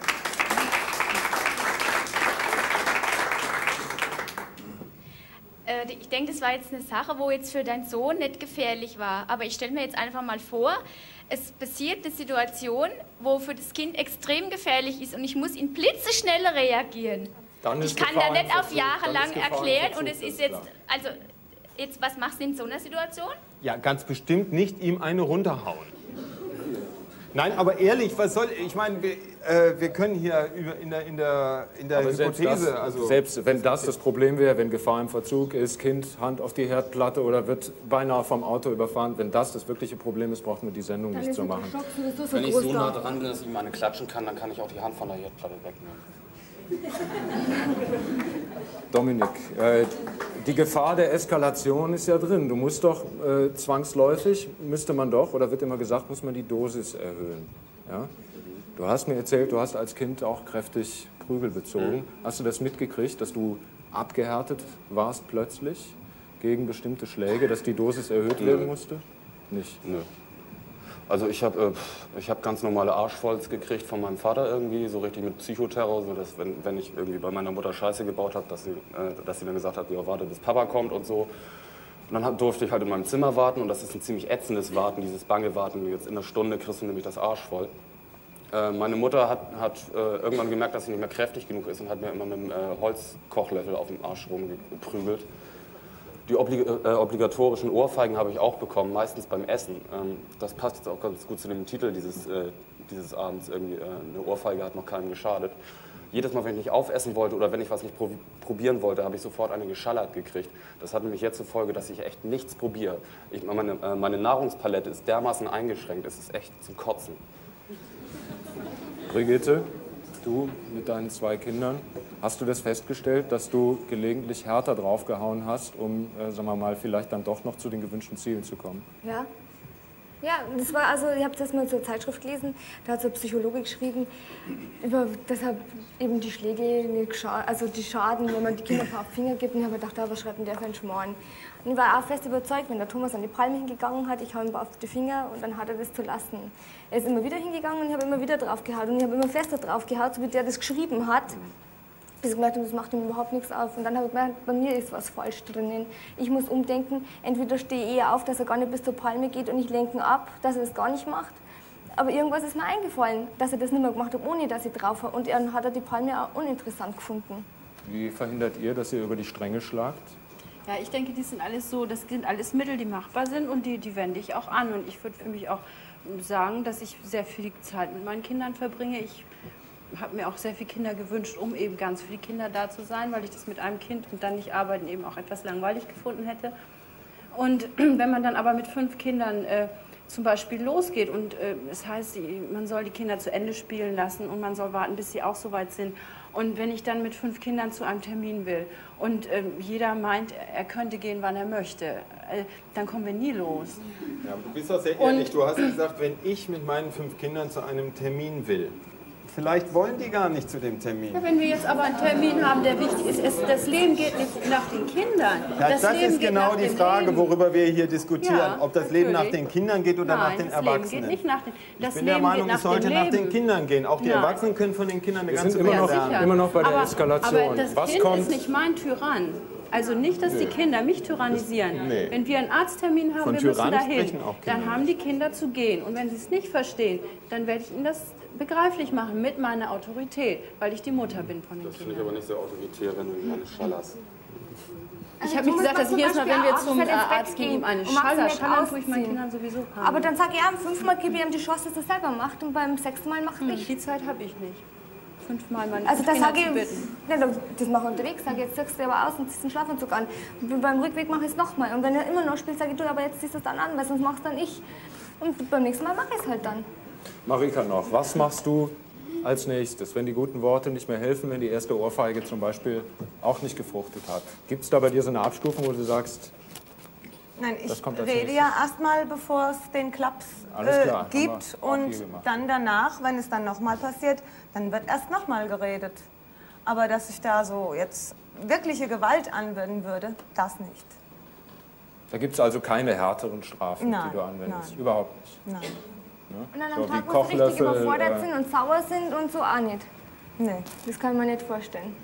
äh, ich denke, das war jetzt eine Sache, wo jetzt für deinen Sohn nicht gefährlich war. Aber ich stelle mir jetzt einfach mal vor, es passiert eine Situation, wo für das Kind extrem gefährlich ist und ich muss in blitzeschnell reagieren. Ich kann da nicht auf Jahre lang erklären und es ist jetzt, also jetzt, was machst du in so einer Situation? Ja, ganz bestimmt nicht ihm eine runterhauen. Nein, aber ehrlich, was soll, ich meine, wir, äh, wir können hier über, in der, in der, in der Aber Hypothese... Selbst, das, also, selbst wenn das das Problem wäre, wenn Gefahr im Verzug ist, Kind Hand auf die Herdplatte oder wird beinahe vom Auto überfahren, wenn das das wirkliche Problem ist, braucht man die Sendung nicht zu machen. So Wenn ich so nah dran bin, dass ich ihm eine klatschen kann, dann kann ich auch die Hand von der Herdplatte wegnehmen. Dominik, äh, die Gefahr der Eskalation ist ja drin. Du musst doch äh, zwangsläufig, müsste man doch, oder wird immer gesagt, muss man die Dosis erhöhen. Ja? Du hast mir erzählt, du hast als Kind auch kräftig Prügel bezogen. Mhm. Hast du das mitgekriegt, dass du abgehärtet warst plötzlich gegen bestimmte Schläge, dass die Dosis erhöht Nö. werden musste? Nicht? Nö. Also ich habe äh, ich hab ganz normale Arschvolz gekriegt von meinem Vater irgendwie, so richtig mit Psychoterror, so dass wenn, wenn ich irgendwie bei meiner Mutter Scheiße gebaut habe, dass sie, äh, dass sie dann gesagt hat, ja, warte bis Papa kommt und so. Und dann hab, durfte ich halt in meinem Zimmer warten und das ist ein ziemlich ätzendes Warten, dieses bange Warten. Jetzt in einer Stunde kriegst du nämlich das Arsch voll. Äh, meine Mutter hat, hat äh, irgendwann gemerkt, dass sie nicht mehr kräftig genug ist und hat mir immer mit einem äh, Holzkochlöffel auf dem Arsch rumgeprügelt. Die oblig äh, obligatorischen Ohrfeigen habe ich auch bekommen, meistens beim Essen. Ähm, das passt jetzt auch ganz gut zu dem Titel dieses, äh, dieses Abends. Irgendwie, äh, eine Ohrfeige hat noch keinem geschadet. Jedes Mal, wenn ich nicht aufessen wollte oder wenn ich was nicht pro probieren wollte, habe ich sofort eine geschallert gekriegt. Das hat nämlich jetzt zur Folge, dass ich echt nichts probiere. Ich, meine, äh, meine Nahrungspalette ist dermaßen eingeschränkt, es ist echt zum Kotzen. Brigitte, du mit deinen zwei Kindern, hast du das festgestellt, dass du gelegentlich härter draufgehauen hast, um, äh, sagen wir mal, vielleicht dann doch noch zu den gewünschten Zielen zu kommen? Ja. Ja, das war also, ich habe das mal in so einer Zeitschrift gelesen, da hat so ein Psychologe geschrieben, über deshalb eben die Schläge, also die Schaden, wenn man die Kinder auf die Finger gibt. Und ich habe gedacht, ah, was schreibt denn der für einen Schmarrn? Und ich war auch fest überzeugt, wenn der Thomas an die Palme hingegangen hat, ich habe ihm auf die Finger und dann hat er das zu lassen. Er ist immer wieder hingegangen und ich habe immer wieder drauf gehauen und ich habe immer fester drauf gehauen, so wie der das geschrieben hat. Bis ich gemerkt habe, das macht ihm überhaupt nichts auf. Und dann habe ich gemerkt, bei mir ist was falsch drinnen. Ich muss umdenken, entweder stehe ich eher auf, dass er gar nicht bis zur Palme geht und ich lenke ihn ab, dass er das gar nicht macht. Aber irgendwas ist mir eingefallen, dass er das nicht mehr gemacht hat, ohne dass ich drauf war. Und dann hat er die Palme auch uninteressant gefunden. Wie verhindert ihr, dass ihr über die Stränge schlagt? Ja, ich denke, die sind alles so, das sind alles Mittel, die machbar sind und die, die wende ich auch an. Und ich würde für mich auch sagen, dass ich sehr viel Zeit mit meinen Kindern verbringe. Ich habe mir auch sehr viele Kinder gewünscht, um eben ganz für die Kinder da zu sein, weil ich das mit einem Kind und dann nicht arbeiten eben auch etwas langweilig gefunden hätte. Und wenn man dann aber mit fünf Kindern äh, zum Beispiel losgeht und äh, es heißt, man soll die Kinder zu Ende spielen lassen und man soll warten, bis sie auch so weit sind. Und wenn ich dann mit fünf Kindern zu einem Termin will und äh, jeder meint, er könnte gehen, wann er möchte, äh, dann kommen wir nie los. Ja, du bist auch sehr ehrlich. Du hast gesagt, wenn ich mit meinen fünf Kindern zu einem Termin will, vielleicht wollen die gar nicht zu dem Termin. Ja, wenn wir jetzt aber einen Termin haben, der wichtig ist, es, das Leben geht nicht nach den Kindern. Ja, das das Leben ist genau die Frage, Leben. worüber wir hier diskutieren. Ja, ob das natürlich. Leben nach den Kindern geht oder Nein, nach den das Erwachsenen. Leben geht nicht nach den, das ich bin Leben der Meinung, geht es sollte nach, nach dem den Kindern gehen. Auch die Nein. Erwachsenen können von den Kindern eine Wir ganze sind immer Menge noch, lernen. immer noch bei der aber, Eskalation. Aber das Was Kind kommt? ist nicht mein Tyrann. Also nicht, dass die Kinder mich tyrannisieren. Nee. Wenn wir einen Arzttermin haben, Von wir müssen Tyrannen dahin, sprechen auch Kinder dann haben die Kinder zu gehen. Und wenn sie es nicht verstehen, dann werde ich ihnen das begreiflich machen mit meiner Autorität, weil ich die Mutter bin von den Das finde ich Kindern. aber nicht so autoritär, wenn du ihm eine schallerst. Ich habe nicht gesagt, dass jedes Mal, wenn wir zum äh, Arzt gehen, ihm eine und mach sie Schaller, nicht Schallern tue ich meinen ausziehen. Kindern sowieso haben. Aber dann sag ich ihm fünfmal, gebe ich ihm die Chance, dass er selber macht und beim sechsten Mal mache ich. Die Zeit habe ich nicht. Fünfmal meine Also das Kinder sage ich zu ihm, bitten. nein, das mache ich unterwegs, sage ich, jetzt ziehst du aber aus und ziehst den Schlafanzug an. Und beim Rückweg mache ich es nochmal. Und wenn er immer noch spielt, sage ich, du, aber jetzt ziehst du es dann an, weil sonst machst dann ich. Und beim nächsten Mal mache ich es halt dann. Marika noch, was machst du als nächstes, wenn die guten Worte nicht mehr helfen, wenn die erste Ohrfeige zum Beispiel auch nicht gefruchtet hat? Gibt es da bei dir so eine Abstufung, wo du sagst, Nein, ich das kommt als rede nächstes? ja erstmal, bevor es den Klaps Alles äh, klar, haben gibt. wir auch Und hier gemacht. dann danach, wenn es dann nochmal passiert, dann wird erst nochmal geredet. Aber dass ich da so jetzt wirkliche Gewalt anwenden würde, das nicht. Da gibt es also keine härteren Strafen, Nein, die du anwendest? nein. Überhaupt nicht? Nein. Und an So einem wie Tag, wo sie richtig Kochlöffel, überfordert äh, sind und sauer sind und so auch nicht. Nee. Das kann man nicht vorstellen.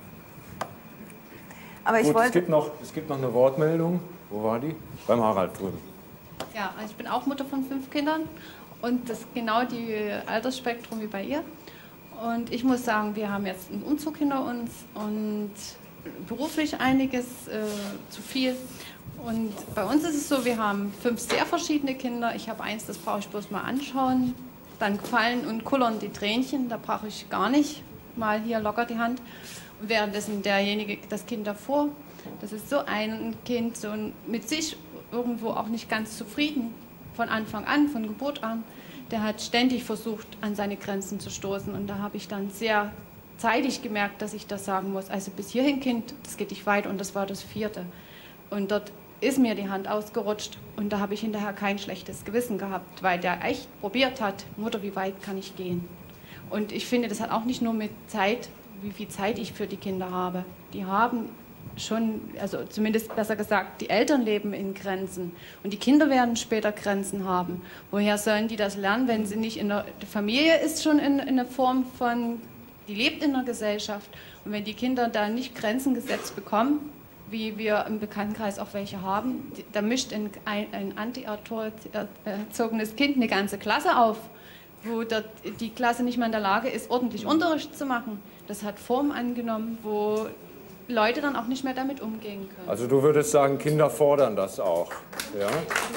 Aber ich Gut, es wollte. gibt, noch, es gibt noch eine Wortmeldung. Wo war die? Beim Harald drüben. Ja, also ich bin auch Mutter von fünf Kindern und das ist genau die Altersspektrum wie bei ihr. Und ich muss sagen, wir haben jetzt einen Umzug hinter uns und beruflich einiges äh, zu viel. Und bei uns ist es so, wir haben fünf sehr verschiedene Kinder. Ich habe eins, das brauche ich bloß mal anschauen. Dann fallen und kullern die Tränchen, da brauche ich gar nicht mal hier locker die Hand. Und währenddessen derjenige, das Kind davor, das ist so ein Kind, so mit sich irgendwo auch nicht ganz zufrieden, von Anfang an, von Geburt an. Der hat ständig versucht, an seine Grenzen zu stoßen. Und da habe ich dann sehr zeitig gemerkt, dass ich das sagen muss. Also bis hierhin, Kind, das geht nicht weit. Und das war das vierte. Und dort ist mir die Hand ausgerutscht. Und da habe ich hinterher kein schlechtes Gewissen gehabt, weil der echt probiert hat, Mutter, wie weit kann ich gehen? Und ich finde, das hat auch nicht nur mit Zeit, wie viel Zeit ich für die Kinder habe. Die haben schon, also zumindest besser gesagt, die Eltern leben in Grenzen und die Kinder werden später Grenzen haben. Woher sollen die das lernen, wenn sie nicht in der die Familie ist schon in, in einer Form von, die lebt in der Gesellschaft und wenn die Kinder da nicht Grenzen gesetzt bekommen, wie wir im Bekanntenkreis auch welche haben, da mischt ein, ein, ein anti-erzogenes Kind eine ganze Klasse auf, wo dort die Klasse nicht mehr in der Lage ist, ordentlich Unterricht zu machen. Das hat Form angenommen, wo Leute dann auch nicht mehr damit umgehen können. Also du würdest sagen, Kinder fordern das auch. Ja?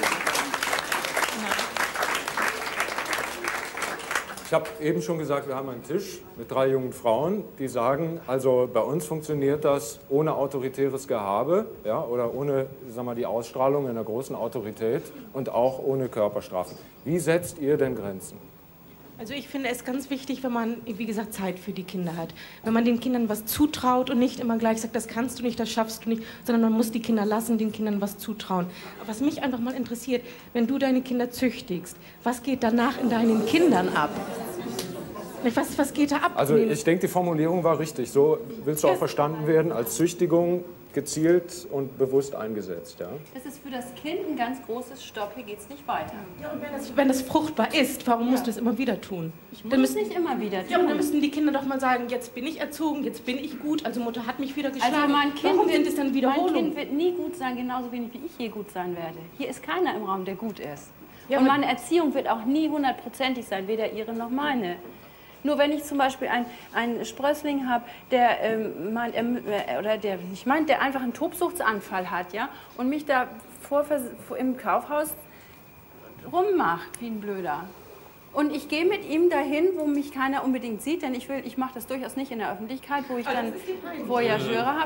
Ich habe eben schon gesagt, wir haben einen Tisch mit drei jungen Frauen, die sagen, also bei uns funktioniert das ohne autoritäres Gehabe, ja, oder ohne, sag mal, die Ausstrahlung einer großen Autorität und auch ohne Körperstrafen. Wie setzt ihr denn Grenzen? Also ich finde es ganz wichtig, wenn man, wie gesagt, Zeit für die Kinder hat. Wenn man den Kindern was zutraut und nicht immer gleich sagt, das kannst du nicht, das schaffst du nicht, sondern man muss die Kinder lassen, den Kindern was zutrauen. Was mich einfach mal interessiert, wenn du deine Kinder züchtigst, was geht danach in deinen Kindern ab? Was, was geht da ab? Also ich denke, die Formulierung war richtig. So willst du auch verstanden werden, als Züchtigung gezielt und bewusst eingesetzt. Ja? Das ist für das Kind ein ganz großes Stopp, hier geht es nicht weiter. Ja, und wenn das, wenn das fruchtbar ist, warum ja. musst du es immer wieder tun? Ich muss es nicht immer wieder tun. Ja, aber dann müssen die Kinder doch mal sagen, jetzt bin ich erzogen, jetzt bin ich gut, also Mutter hat mich wieder geschlagen. Also mein Kind, warum wird, sind es dann Wiederholungen? mein Kind wird nie gut sein, genauso wenig wie ich je gut sein werde. Hier ist keiner im Raum, der gut ist. Ja, und meine Erziehung wird auch nie hundertprozentig sein, weder ihre noch meine. Nur wenn ich zum Beispiel einen, einen Sprössling habe, der, ähm, mein, äh, oder der, ich meine, der einfach einen Tobsuchtsanfall hat, ja, und mich da vor, vor, im Kaufhaus rummacht wie ein Blöder. Und ich gehe mit ihm dahin, wo mich keiner unbedingt sieht, denn ich will, ich mache das durchaus nicht in der Öffentlichkeit, wo ich dann Voyageure habe.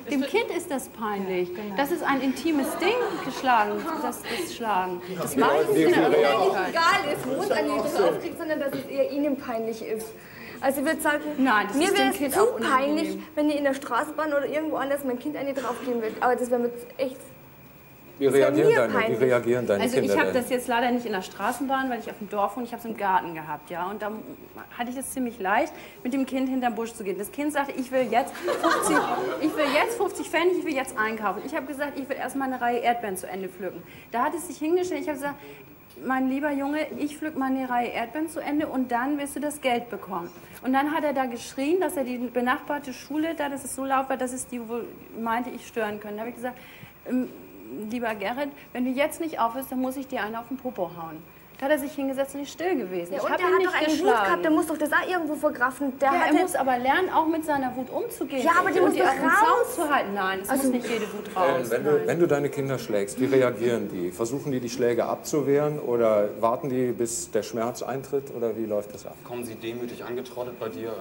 Dem Kind ist das peinlich. Ja, genau. Das ist ein intimes Ding, geschlagen, das, das Schlagen. Das macht es nicht egal ist, wo es an ihn draufkriegt, sondern dass es eher ihnen peinlich ist. Also ich würde sagen, Nein, das mir wäre es zu peinlich, wenn ich in der Straßenbahn oder irgendwo anders mein Kind eine draufgeben will. Aber das wäre mir echt... Wie reagieren, deine, wie reagieren deine also Kinder ich habe denn? das jetzt leider nicht in der Straßenbahn, weil ich auf dem Dorf wohne. Ich habe so einen Garten gehabt, ja. Und da hatte ich es ziemlich leicht, mit dem Kind hinterm Busch zu gehen. Das Kind sagte, ich will jetzt fünfzig, ich will jetzt fünfzig Pfennig, ich will jetzt einkaufen. Ich habe gesagt, ich will erstmal eine Reihe Erdbeeren zu Ende pflücken. Da hat es sich hingestellt. Ich habe gesagt, mein lieber Junge, ich pflück mal eine Reihe Erdbeeren zu Ende und dann wirst du das Geld bekommen. Und dann hat er da geschrien, dass er die benachbarte Schule, da dass es so laut war, dass es die wohl meinte, ich stören können. Da habe ich gesagt, ähm, lieber Gerrit, wenn du jetzt nicht aufhörst, dann muss ich dir einen auf den Popo hauen. Da hat er sich hingesetzt und ist still gewesen. Ja, ich und habe der ihn hat nicht doch einen geschlagen. Wut gehabt, der muss doch das auch irgendwo verkraften. Der ja, hatte... er muss aber lernen, auch mit seiner Wut umzugehen. Ja, aber die und muss die doch auf den raus. Zaun zu halten. Nein, es Also, muss nicht jede Wut raus. Wenn du, wenn du deine Kinder schlägst, wie reagieren die? Versuchen die, die Schläge abzuwehren oder warten die, bis der Schmerz eintritt oder wie läuft das ab? Kommen sie demütig angetrottet bei dir?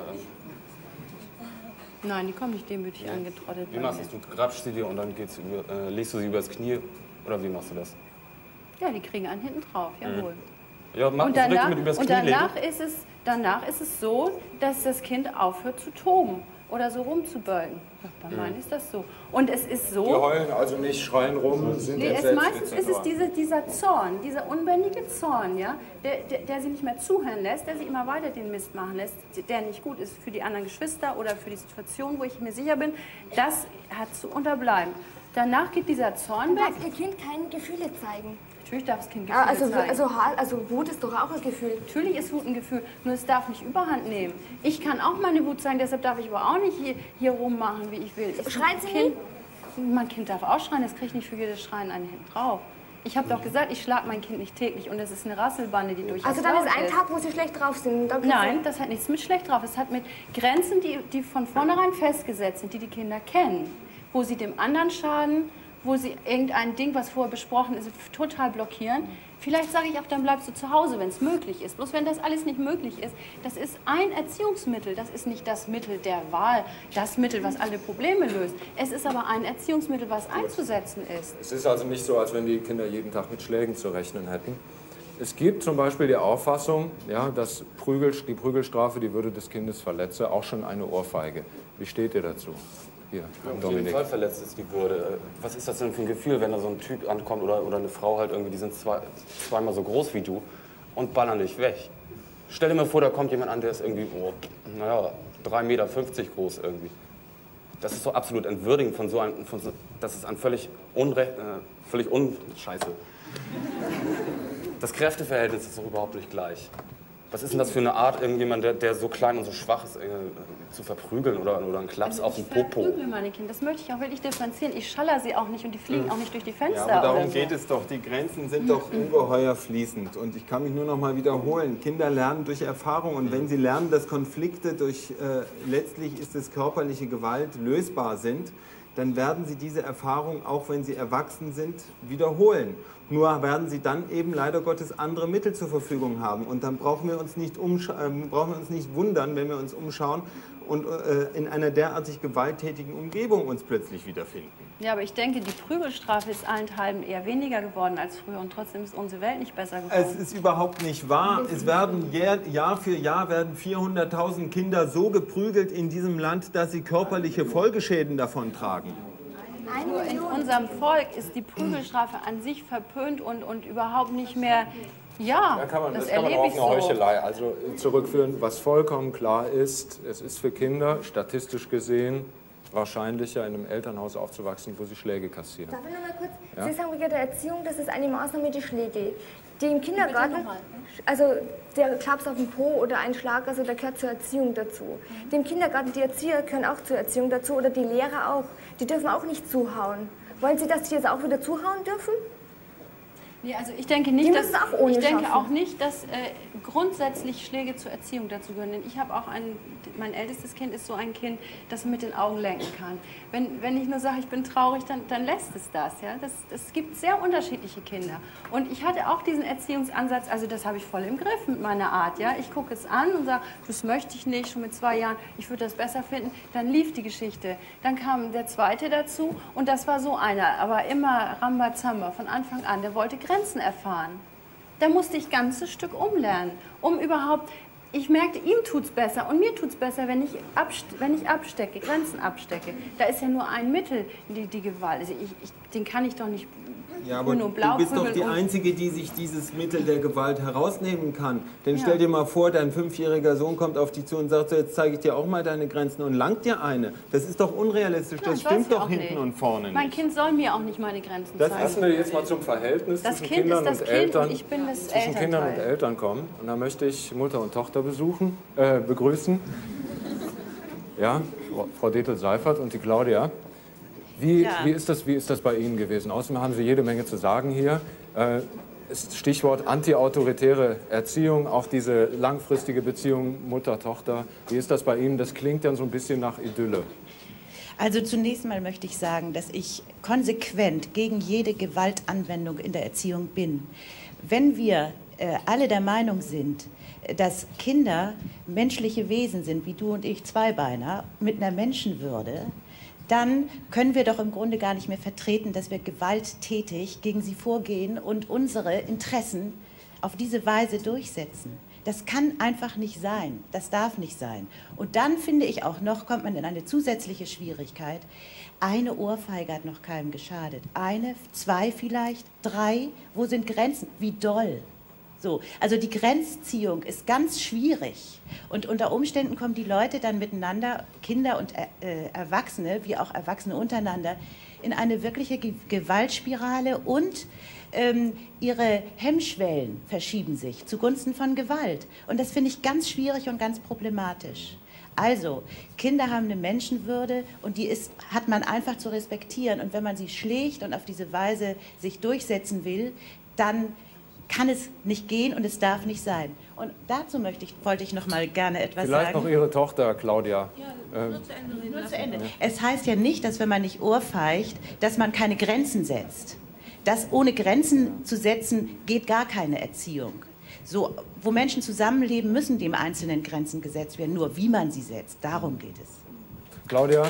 Nein, die kommen nicht demütig ja. angetrottet. Wie machst du das? Du grapschst sie dir und dann geht's über, äh, legst du sie übers Knie oder wie machst du das? Ja, die kriegen einen hinten drauf, jawohl. Mhm. Ja, mach, und danach, mit übers Knie und danach, legen. ist es, danach ist es so, dass das Kind aufhört zu toben oder so rumzubölken. Bei mhm. meinen ist das so. Und es ist so... Die heulen also nicht, schreien rum, sind nee, entsetzt, es meistens et cetera. ist es diese, dieser Zorn, dieser unbändige Zorn, ja, der, der, der sie nicht mehr zuhören lässt, der sie immer weiter den Mist machen lässt, der nicht gut ist für die anderen Geschwister oder für die Situation, wo ich mir sicher bin, das hat zu unterbleiben. Danach geht dieser Zorn weg. Darf das Kind keine Gefühle zeigen? Natürlich darf das Kind Gefühle also, zeigen. Also, also Wut ist doch auch ein Gefühl. Natürlich ist Wut ein Gefühl, nur es darf nicht überhand nehmen. Ich kann auch meine Wut zeigen, deshalb darf ich aber auch nicht hier, hier rummachen, wie ich will. Ich Schreien Sie kind, Mein Kind darf auch schreien, es kriegt nicht für jedes Schreien einen hinten drauf. Ich habe doch gesagt, ich schlage mein Kind nicht täglich und es ist eine Rasselbande, die durchaus Also dann laut ist ein Tag, wo Sie schlecht drauf sind? Nein, das hat nichts mit schlecht drauf. Es hat mit Grenzen, die, die von vornherein festgesetzt sind, die die Kinder kennen, wo sie dem anderen schaden, wo sie irgendein Ding, was vorher besprochen ist, total blockieren. Vielleicht sage ich auch, dann bleibst du zu Hause, wenn es möglich ist. Bloß wenn das alles nicht möglich ist, das ist ein Erziehungsmittel. Das ist nicht das Mittel der Wahl, das Mittel, was alle Probleme löst. Es ist aber ein Erziehungsmittel, was einzusetzen ist. Es ist also nicht so, als wenn die Kinder jeden Tag mit Schlägen zu rechnen hätten. Es gibt zum Beispiel die Auffassung, ja, dass Prügel, die Prügelstrafe die Würde des Kindes verletze, auch schon eine Ohrfeige. Wie steht ihr dazu? Hier, auf Dominik. jeden Fall verletzt ist die Würde. Was ist das denn für ein Gefühl, wenn da so ein Typ ankommt oder, oder eine Frau halt irgendwie, die sind zwei, zweimal so groß wie du und ballern dich weg? Stell dir mal vor, da kommt jemand an, der ist irgendwie, oh, naja, drei Meter fünfzig groß irgendwie. Das ist so absolut entwürdigend von so einem, von so, das ist ein völlig unrecht, äh, völlig unscheiße. Das Kräfteverhältnis ist doch überhaupt nicht gleich. Was ist denn das für eine Art, irgendjemand, der, der so klein und so schwach ist, äh, zu verprügeln oder, oder einen Klaps also auf den Popo? Ich verprügle meine Kinder, das möchte ich auch wirklich differenzieren. Ich schaller sie auch nicht und die fliegen auch nicht durch die Fenster. Ja, aber darum oder so. geht es doch. Die Grenzen sind doch ungeheuer fließend. Und ich kann mich nur noch mal wiederholen. Kinder lernen durch Erfahrung. Und wenn sie lernen, dass Konflikte durch, äh, letztlich ist es körperliche Gewalt, lösbar sind, dann werden sie diese Erfahrung, auch wenn sie erwachsen sind, wiederholen. Nur werden sie dann eben leider Gottes andere Mittel zur Verfügung haben. Und dann brauchen wir uns nicht, umscha- äh, brauchen wir uns nicht wundern, wenn wir uns umschauen und äh, in einer derartig gewalttätigen Umgebung uns plötzlich wiederfinden. Ja, aber ich denke, die Prügelstrafe ist allenthalben eher weniger geworden als früher und trotzdem ist unsere Welt nicht besser geworden. Es ist überhaupt nicht wahr. Es werden Jahr, Jahr für Jahr werden vierhunderttausend Kinder so geprügelt in diesem Land, dass sie körperliche Folgeschäden davon tragen. Nur in unserem Volk ist die Prügelstrafe an sich verpönt und, und überhaupt nicht mehr, ja, Da kann man, das, das kann man erlebe auf ich eine so. Heuchelei also zurückführen. Was vollkommen klar ist, es ist für Kinder statistisch gesehen wahrscheinlicher, in einem Elternhaus aufzuwachsen, wo sie Schläge kassieren. Darf ich noch mal kurz? Ja? Sie sagen wegen der Erziehung, das ist eine Maßnahme, die Schläge. Die im Kindergarten, also der Klaps auf den Po oder ein Schlag, also der gehört zur Erziehung dazu. Die im Kindergarten, die Erzieher gehören auch zur Erziehung dazu oder die Lehrer auch. Die dürfen auch nicht zuhauen. Wollen Sie, dass Sie jetzt auch wieder zuhauen dürfen? Nee, also ich denke nicht, Die dass, müssen auch ohne ich denke schaffen. auch nicht, dass äh, grundsätzlich Schläge zur Erziehung dazu gehören. Denn ich habe auch ein, mein ältestes Kind ist so ein Kind, das man mit den Augen lenken kann. Wenn, wenn ich nur sage, ich bin traurig, dann, dann lässt es das. Ja? Das. Es gibt sehr unterschiedliche Kinder. Und ich hatte auch diesen Erziehungsansatz, also das habe ich voll im Griff mit meiner Art. Ja? Ich gucke es an und sage, das möchte ich nicht, schon mit zwei Jahren, ich würde das besser finden. Dann lief die Geschichte. Dann kam der zweite dazu und das war so einer, aber immer Rambazamba von Anfang an. Der wollte Grenzen erfahren. Da musste ich ein ganzes Stück umlernen, um überhaupt, ich merkte, ihm tut es besser und mir tut es besser, wenn ich, wenn ich abstecke, Grenzen abstecke. Da ist ja nur ein Mittel, die, die Gewalt. Also ich, ich, den kann ich doch nicht Ja, aber nur du bist doch die und Einzige, die sich dieses Mittel der Gewalt herausnehmen kann. Denn Ja. stell dir mal vor, dein fünfjähriger Sohn kommt auf dich zu und sagt so, jetzt zeige ich dir auch mal deine Grenzen und langt dir eine. Das ist doch unrealistisch, Nein, das soll's stimmt ja doch auch hinten nicht. und vorne Mein nicht. Kind soll mir auch nicht meine Grenzen Das zeigen. lassen wir jetzt mal zum Verhältnis Das zwischen Kind Kindern ist das und Kind Eltern, und ich bin das zwischen Kindern und Elternteil. Eltern kommen. Und da möchte ich Mutter und Tochter besuchen, äh, begrüßen. Ja, Frau Detel-Seifert und die Claudia. Wie, Ja. wie, ist das, wie ist das bei Ihnen gewesen? Außerdem haben Sie jede Menge zu sagen hier. Äh, ist Stichwort antiautoritäre Erziehung, auch diese langfristige Beziehung Mutter-Tochter. Wie ist das bei Ihnen? Das klingt dann so ein bisschen nach Idylle. Also zunächst mal möchte ich sagen, dass ich konsequent gegen jede Gewaltanwendung in der Erziehung bin. Wenn wir äh, alle der Meinung sind, dass Kinder menschliche Wesen sind, wie du und ich Zweibeiner, mit einer Menschenwürde, dann können wir doch im Grunde gar nicht mehr vertreten, dass wir gewalttätig gegen sie vorgehen und unsere Interessen auf diese Weise durchsetzen. Das kann einfach nicht sein. Das darf nicht sein. Und dann finde ich auch noch, kommt man in eine zusätzliche Schwierigkeit. Eine Ohrfeige hat noch keinem geschadet. Eine, zwei vielleicht, drei. Wo sind Grenzen? Wie doll? So, also die Grenzziehung ist ganz schwierig und unter Umständen kommen die Leute dann miteinander, Kinder und äh, Erwachsene, wie auch Erwachsene untereinander, in eine wirkliche Ge Gewaltspirale und ähm, ihre Hemmschwellen verschieben sich zugunsten von Gewalt. Und das finde ich ganz schwierig und ganz problematisch. Also, Kinder haben eine Menschenwürde und die ist, hat man einfach zu respektieren. Und wenn man sie schlägt und auf diese Weise sich durchsetzen will, dann kann es nicht gehen und es darf nicht sein. Und dazu möchte ich, wollte ich noch mal gerne etwas Vielleicht sagen. noch Ihre Tochter, Claudia. Ja, nur zu Ende. Nur zu Ende. Es heißt ja nicht, dass wenn man nicht ohrfeigt, dass man keine Grenzen setzt. Das ohne Grenzen zu setzen, geht gar keine Erziehung. So, wo Menschen zusammenleben, müssen dem Einzelnen Grenzen gesetzt werden. Nur wie man sie setzt, darum geht es. Claudia?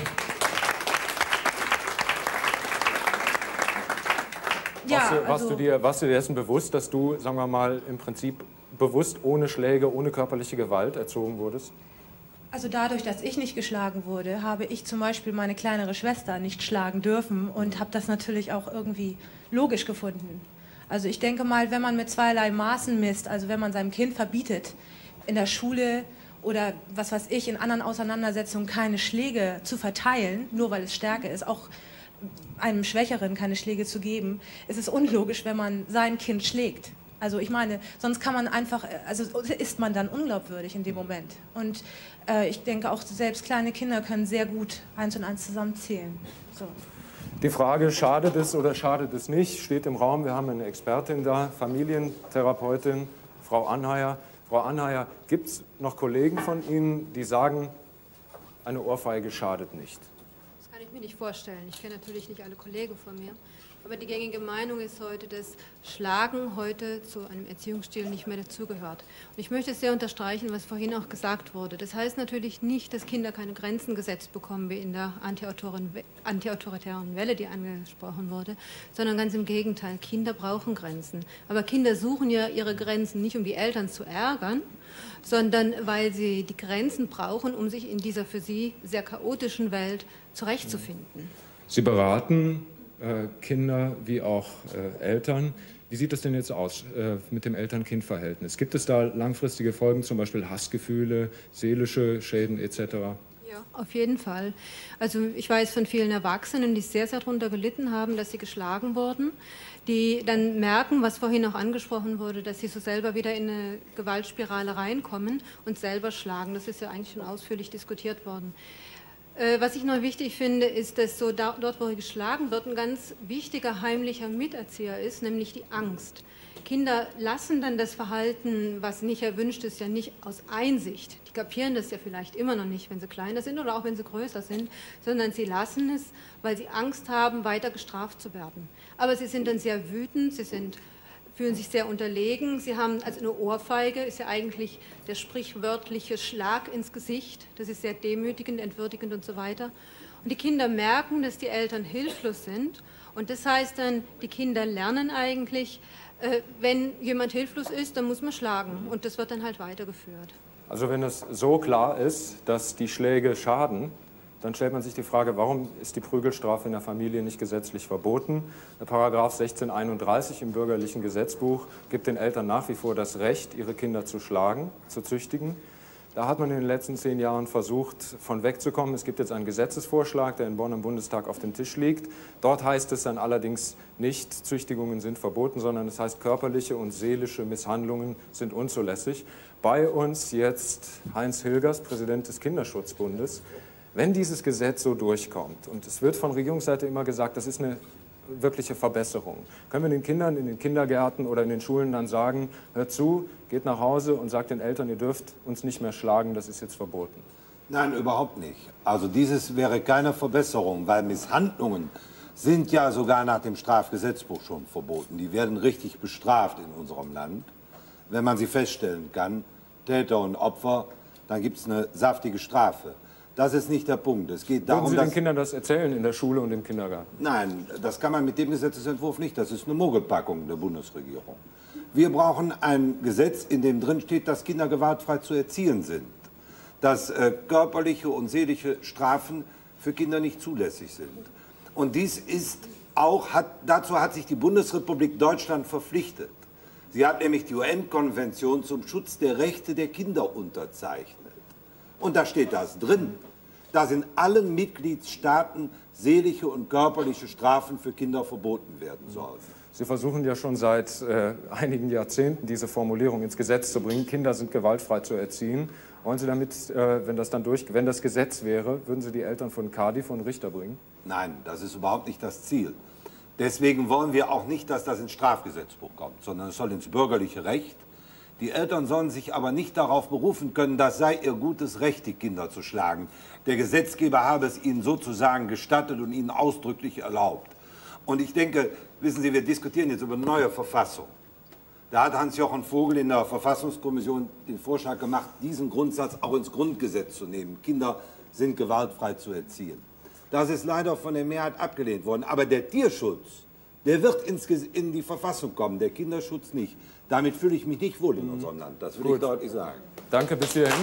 Ja, warst, du, warst, also- du dir, warst du dir dessen bewusst, dass du, sagen wir mal, im Prinzip bewusst ohne Schläge, ohne körperliche Gewalt erzogen wurdest? Also dadurch, dass ich nicht geschlagen wurde, habe ich zum Beispiel meine kleinere Schwester nicht schlagen dürfen und habe das natürlich auch irgendwie logisch gefunden. Also ich denke mal, wenn man mit zweierlei Maßen misst, also wenn man seinem Kind verbietet, in der Schule oder was weiß ich, in anderen Auseinandersetzungen keine Schläge zu verteilen, nur weil es Stärke ist, auch einem Schwächeren keine Schläge zu geben, ist es unlogisch, wenn man sein Kind schlägt. Also ich meine, sonst kann man einfach, also ist man dann unglaubwürdig in dem Moment. Und äh, ich denke auch, selbst kleine Kinder können sehr gut eins und eins zusammenzählen. So. Die Frage, schadet es oder schadet es nicht, steht im Raum. Wir haben eine Expertin da, Familientherapeutin, Frau Anheier. Frau Anheier, gibt es noch Kollegen von Ihnen, die sagen, eine Ohrfeige schadet nicht? Das kann ich mir nicht vorstellen. Ich kenne natürlich nicht alle Kollegen von mir. Aber die gängige Meinung ist heute, dass Schlagen heute zu einem Erziehungsstil nicht mehr dazugehört. Und ich möchte sehr unterstreichen, was vorhin auch gesagt wurde. Das heißt natürlich nicht, dass Kinder keine Grenzen gesetzt bekommen, wie in der antiautoritären Welle, die angesprochen wurde, sondern ganz im Gegenteil. Kinder brauchen Grenzen. Aber Kinder suchen ja ihre Grenzen nicht, um die Eltern zu ärgern, sondern weil sie die Grenzen brauchen, um sich in dieser für sie sehr chaotischen Welt zurechtzufinden. Sie beraten äh, Kinder wie auch äh, Eltern. Wie sieht das denn jetzt aus äh, mit dem Eltern-Kind-Verhältnis? Gibt es da langfristige Folgen, zum Beispiel Hassgefühle, seelische Schäden et cetera? Ja, auf jeden Fall. Also ich weiß von vielen Erwachsenen, die sehr, sehr darunter gelitten haben, dass sie geschlagen wurden, die dann merken, was vorhin auch angesprochen wurde, dass sie so selber wieder in eine Gewaltspirale reinkommen und selber schlagen. Das ist ja eigentlich schon ausführlich diskutiert worden. Äh, was ich noch wichtig finde, ist, dass so da, dort, wo geschlagen wird, ein ganz wichtiger heimlicher Miterzieher ist, nämlich die Angst. Kinder lassen dann das Verhalten, was nicht erwünscht ist, ja nicht aus Einsicht. Die kapieren das ja vielleicht immer noch nicht, wenn sie kleiner sind oder auch wenn sie größer sind, sondern sie lassen es, weil sie Angst haben, weiter gestraft zu werden. Aber sie sind dann sehr wütend, sie sind, fühlen sich sehr unterlegen. Sie haben also eine Ohrfeige, ist ja eigentlich der sprichwörtliche Schlag ins Gesicht. Das ist sehr demütigend, entwürdigend und so weiter. Und die Kinder merken, dass die Eltern hilflos sind. Und das heißt dann, die Kinder lernen eigentlich, wenn jemand hilflos ist, dann muss man schlagen. Und das wird dann halt weitergeführt. Also wenn es so klar ist, dass die Schläge schaden, dann stellt man sich die Frage, warum ist die Prügelstrafe in der Familie nicht gesetzlich verboten? Der Paragraph sechzehn einunddreißig im bürgerlichen Gesetzbuch gibt den Eltern nach wie vor das Recht, ihre Kinder zu schlagen, zu züchtigen. Da hat man in den letzten zehn Jahren versucht, von wegzukommen. Es gibt jetzt einen Gesetzesvorschlag, der in Bonn im Bundestag auf dem Tisch liegt. Dort heißt es dann allerdings nicht, Züchtigungen sind verboten, sondern es heißt, körperliche und seelische Misshandlungen sind unzulässig. Bei uns jetzt Heinz Hilgers, Präsident des Kinderschutzbundes. Wenn dieses Gesetz so durchkommt, und es wird von Regierungsseite immer gesagt, das ist eine wirkliche Verbesserung, können wir den Kindern in den Kindergärten oder in den Schulen dann sagen, hört zu, geht nach Hause und sagt den Eltern, ihr dürft uns nicht mehr schlagen, das ist jetzt verboten? Nein, überhaupt nicht. Also dieses wäre keine Verbesserung, weil Misshandlungen sind ja sogar nach dem Strafgesetzbuch schon verboten. Die werden richtig bestraft in unserem Land. Wenn man sie feststellen kann, Täter und Opfer, dann gibt es eine saftige Strafe. Das ist nicht der Punkt. Es geht darum, Würden Sie dass den Kindern das erzählen in der Schule und im Kindergarten? Nein, das kann man mit dem Gesetzesentwurf nicht. Das ist eine Mogelpackung der Bundesregierung. Wir brauchen ein Gesetz, in dem drin steht, dass Kinder gewaltfrei zu erziehen sind, dass äh, körperliche und seelische Strafen für Kinder nicht zulässig sind. Und dies ist auch, hat, dazu hat sich die Bundesrepublik Deutschland verpflichtet. Sie hat nämlich die U N-Konvention zum Schutz der Rechte der Kinder unterzeichnet. Und da steht das drin, dass in allen Mitgliedstaaten seelische und körperliche Strafen für Kinder verboten werden sollen. Sie versuchen ja schon seit äh, einigen Jahrzehnten, diese Formulierung ins Gesetz zu bringen. Kinder sind gewaltfrei zu erziehen. Wollen Sie damit, äh, wenn das dann durch, wenn das Gesetz wäre, würden Sie die Eltern von Cardiff und Richter bringen? Nein, das ist überhaupt nicht das Ziel. Deswegen wollen wir auch nicht, dass das ins Strafgesetzbuch kommt, sondern es soll ins bürgerliche Recht. Die Eltern sollen sich aber nicht darauf berufen können, das sei ihr gutes Recht, die Kinder zu schlagen. Der Gesetzgeber habe es ihnen sozusagen gestattet und ihnen ausdrücklich erlaubt. Und ich denke, wissen Sie, wir diskutieren jetzt über eine neue Verfassung. Da hat Hans-Jochen Vogel in der Verfassungskommission den Vorschlag gemacht, diesen Grundsatz auch ins Grundgesetz zu nehmen. Kinder sind gewaltfrei zu erziehen. Das ist leider von der Mehrheit abgelehnt worden. Aber der Tierschutz, der wird ins, in die Verfassung kommen, der Kinderschutz nicht. Damit fühle ich mich nicht wohl in unserem Land, das will Gut. ich deutlich sagen. Danke, bis hierhin.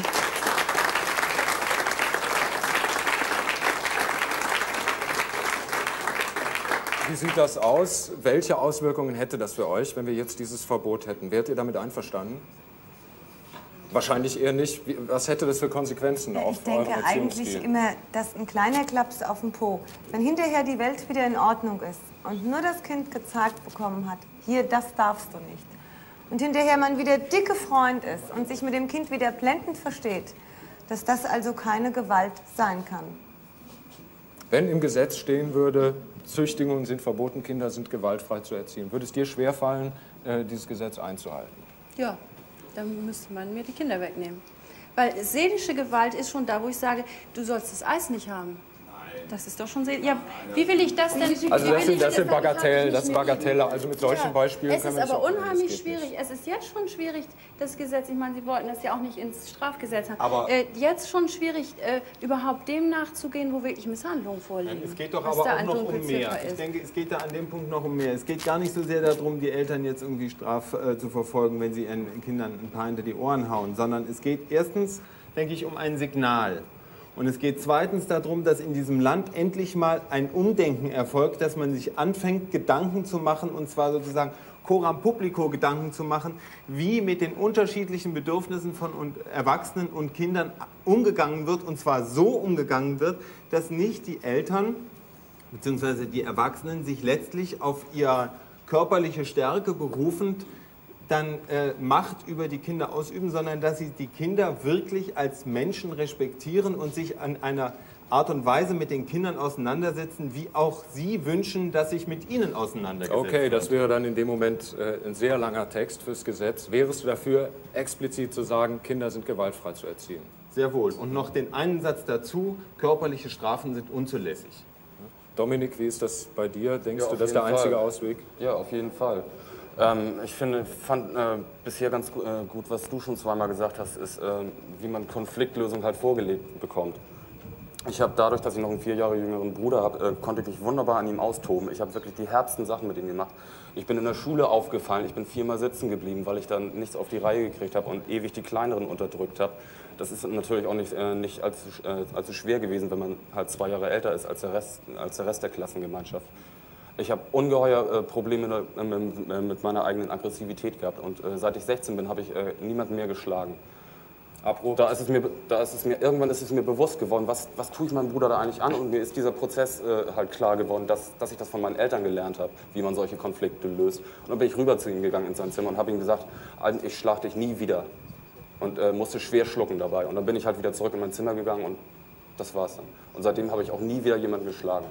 Wie sieht das aus? Welche Auswirkungen hätte das für euch, wenn wir jetzt dieses Verbot hätten? Wärt ihr damit einverstanden? Wahrscheinlich eher nicht. Was hätte das für Konsequenzen auf Ich denke euren eigentlich Erziehungsstil? immer, dass ein kleiner Klaps auf den Po, wenn hinterher die Welt wieder in Ordnung ist und nur das Kind gezeigt bekommen hat, hier, das darfst du nicht, und hinterher man wieder dicke Freund ist und sich mit dem Kind wieder blendend versteht, dass das also keine Gewalt sein kann. Wenn im Gesetz stehen würde, Züchtigungen sind verboten, Kinder sind gewaltfrei zu erziehen, würde es dir schwerfallen, äh, dieses Gesetz einzuhalten? Ja, dann müsste man mir die Kinder wegnehmen. Weil seelische Gewalt ist schon da, wo ich sage, du sollst das Eis nicht haben. Das ist doch schon seelisch. Ja, wie will ich das denn? Also das sind, das sind Bagatellen, das sind Bagatelle. Also mit solchen Ja, Beispielen es können ist wir nicht aber aufhören, das unheimlich geht schwierig. nicht. Es ist jetzt schon schwierig, das Gesetz, ich meine, Sie wollten das ja auch nicht ins Strafgesetz haben, Aber äh, jetzt schon schwierig, äh, überhaupt dem nachzugehen, wo wirklich Misshandlungen vorliegen. Es geht doch was aber da auch an noch um Dunkelziffer mehr. Ich ist. denke, es geht da an dem Punkt noch um mehr. Es geht gar nicht so sehr darum, die Eltern jetzt irgendwie straf äh, zu verfolgen, wenn sie ihren Kindern ein paar hinter die Ohren hauen, sondern es geht erstens, denke ich, um ein Signal. Und es geht zweitens darum, dass in diesem Land endlich mal ein Umdenken erfolgt, dass man sich anfängt, Gedanken zu machen, und zwar sozusagen coram publico Gedanken zu machen, wie mit den unterschiedlichen Bedürfnissen von Erwachsenen und Kindern umgegangen wird, und zwar so umgegangen wird, dass nicht die Eltern bzw. die Erwachsenen sich letztlich auf ihre körperliche Stärke berufend dann äh, Macht über die Kinder ausüben, sondern dass sie die Kinder wirklich als Menschen respektieren und sich an einer Art und Weise mit den Kindern auseinandersetzen, wie auch sie wünschen, dass sich mit ihnen auseinandergesetzt Okay, wird. das wäre dann in dem Moment äh, ein sehr langer Text fürs Gesetz. Wärest du dafür, explizit zu sagen, Kinder sind gewaltfrei zu erziehen? Sehr wohl. Und noch den einen Satz dazu, körperliche Strafen sind unzulässig. Dominik, wie ist das bei dir? Denkst Ja, du, auf das ist der jeden einzige Fall. Ausweg? Ja, auf jeden Fall. Ähm, ich finde, fand äh, bisher ganz gu äh, gut, was du schon zweimal gesagt hast, ist, äh, wie man Konfliktlösung halt vorgelegt bekommt. Ich habe dadurch, dass ich noch einen vier Jahre jüngeren Bruder habe, äh, konnte ich mich wunderbar an ihm austoben. Ich habe wirklich die herbsten Sachen mit ihm gemacht. Ich bin in der Schule aufgefallen, ich bin viermal sitzen geblieben, weil ich dann nichts auf die Reihe gekriegt habe und ewig die Kleineren unterdrückt habe. Das ist natürlich auch nicht, äh, nicht allzu, äh, allzu schwer gewesen, wenn man halt zwei Jahre älter ist als der Rest, als der, Rest der Klassengemeinschaft. Ich habe ungeheuer äh, Probleme äh, mit, mit meiner eigenen Aggressivität gehabt und äh, seit ich sechzehn bin, habe ich äh, niemanden mehr geschlagen. Abbruch. Da ist es mir, da ist es mir, irgendwann ist es mir bewusst geworden, was, was tue ich meinem Bruder da eigentlich an, und mir ist dieser Prozess äh, halt klar geworden, dass, dass ich das von meinen Eltern gelernt habe, wie man solche Konflikte löst. Und dann bin ich rüber zu ihm gegangen in sein Zimmer und habe ihm gesagt, ich schlag dich nie wieder, und äh, musste schwer schlucken dabei. Und dann bin ich halt wieder zurück in mein Zimmer gegangen und das war's dann. Und seitdem habe ich auch nie wieder jemanden geschlagen.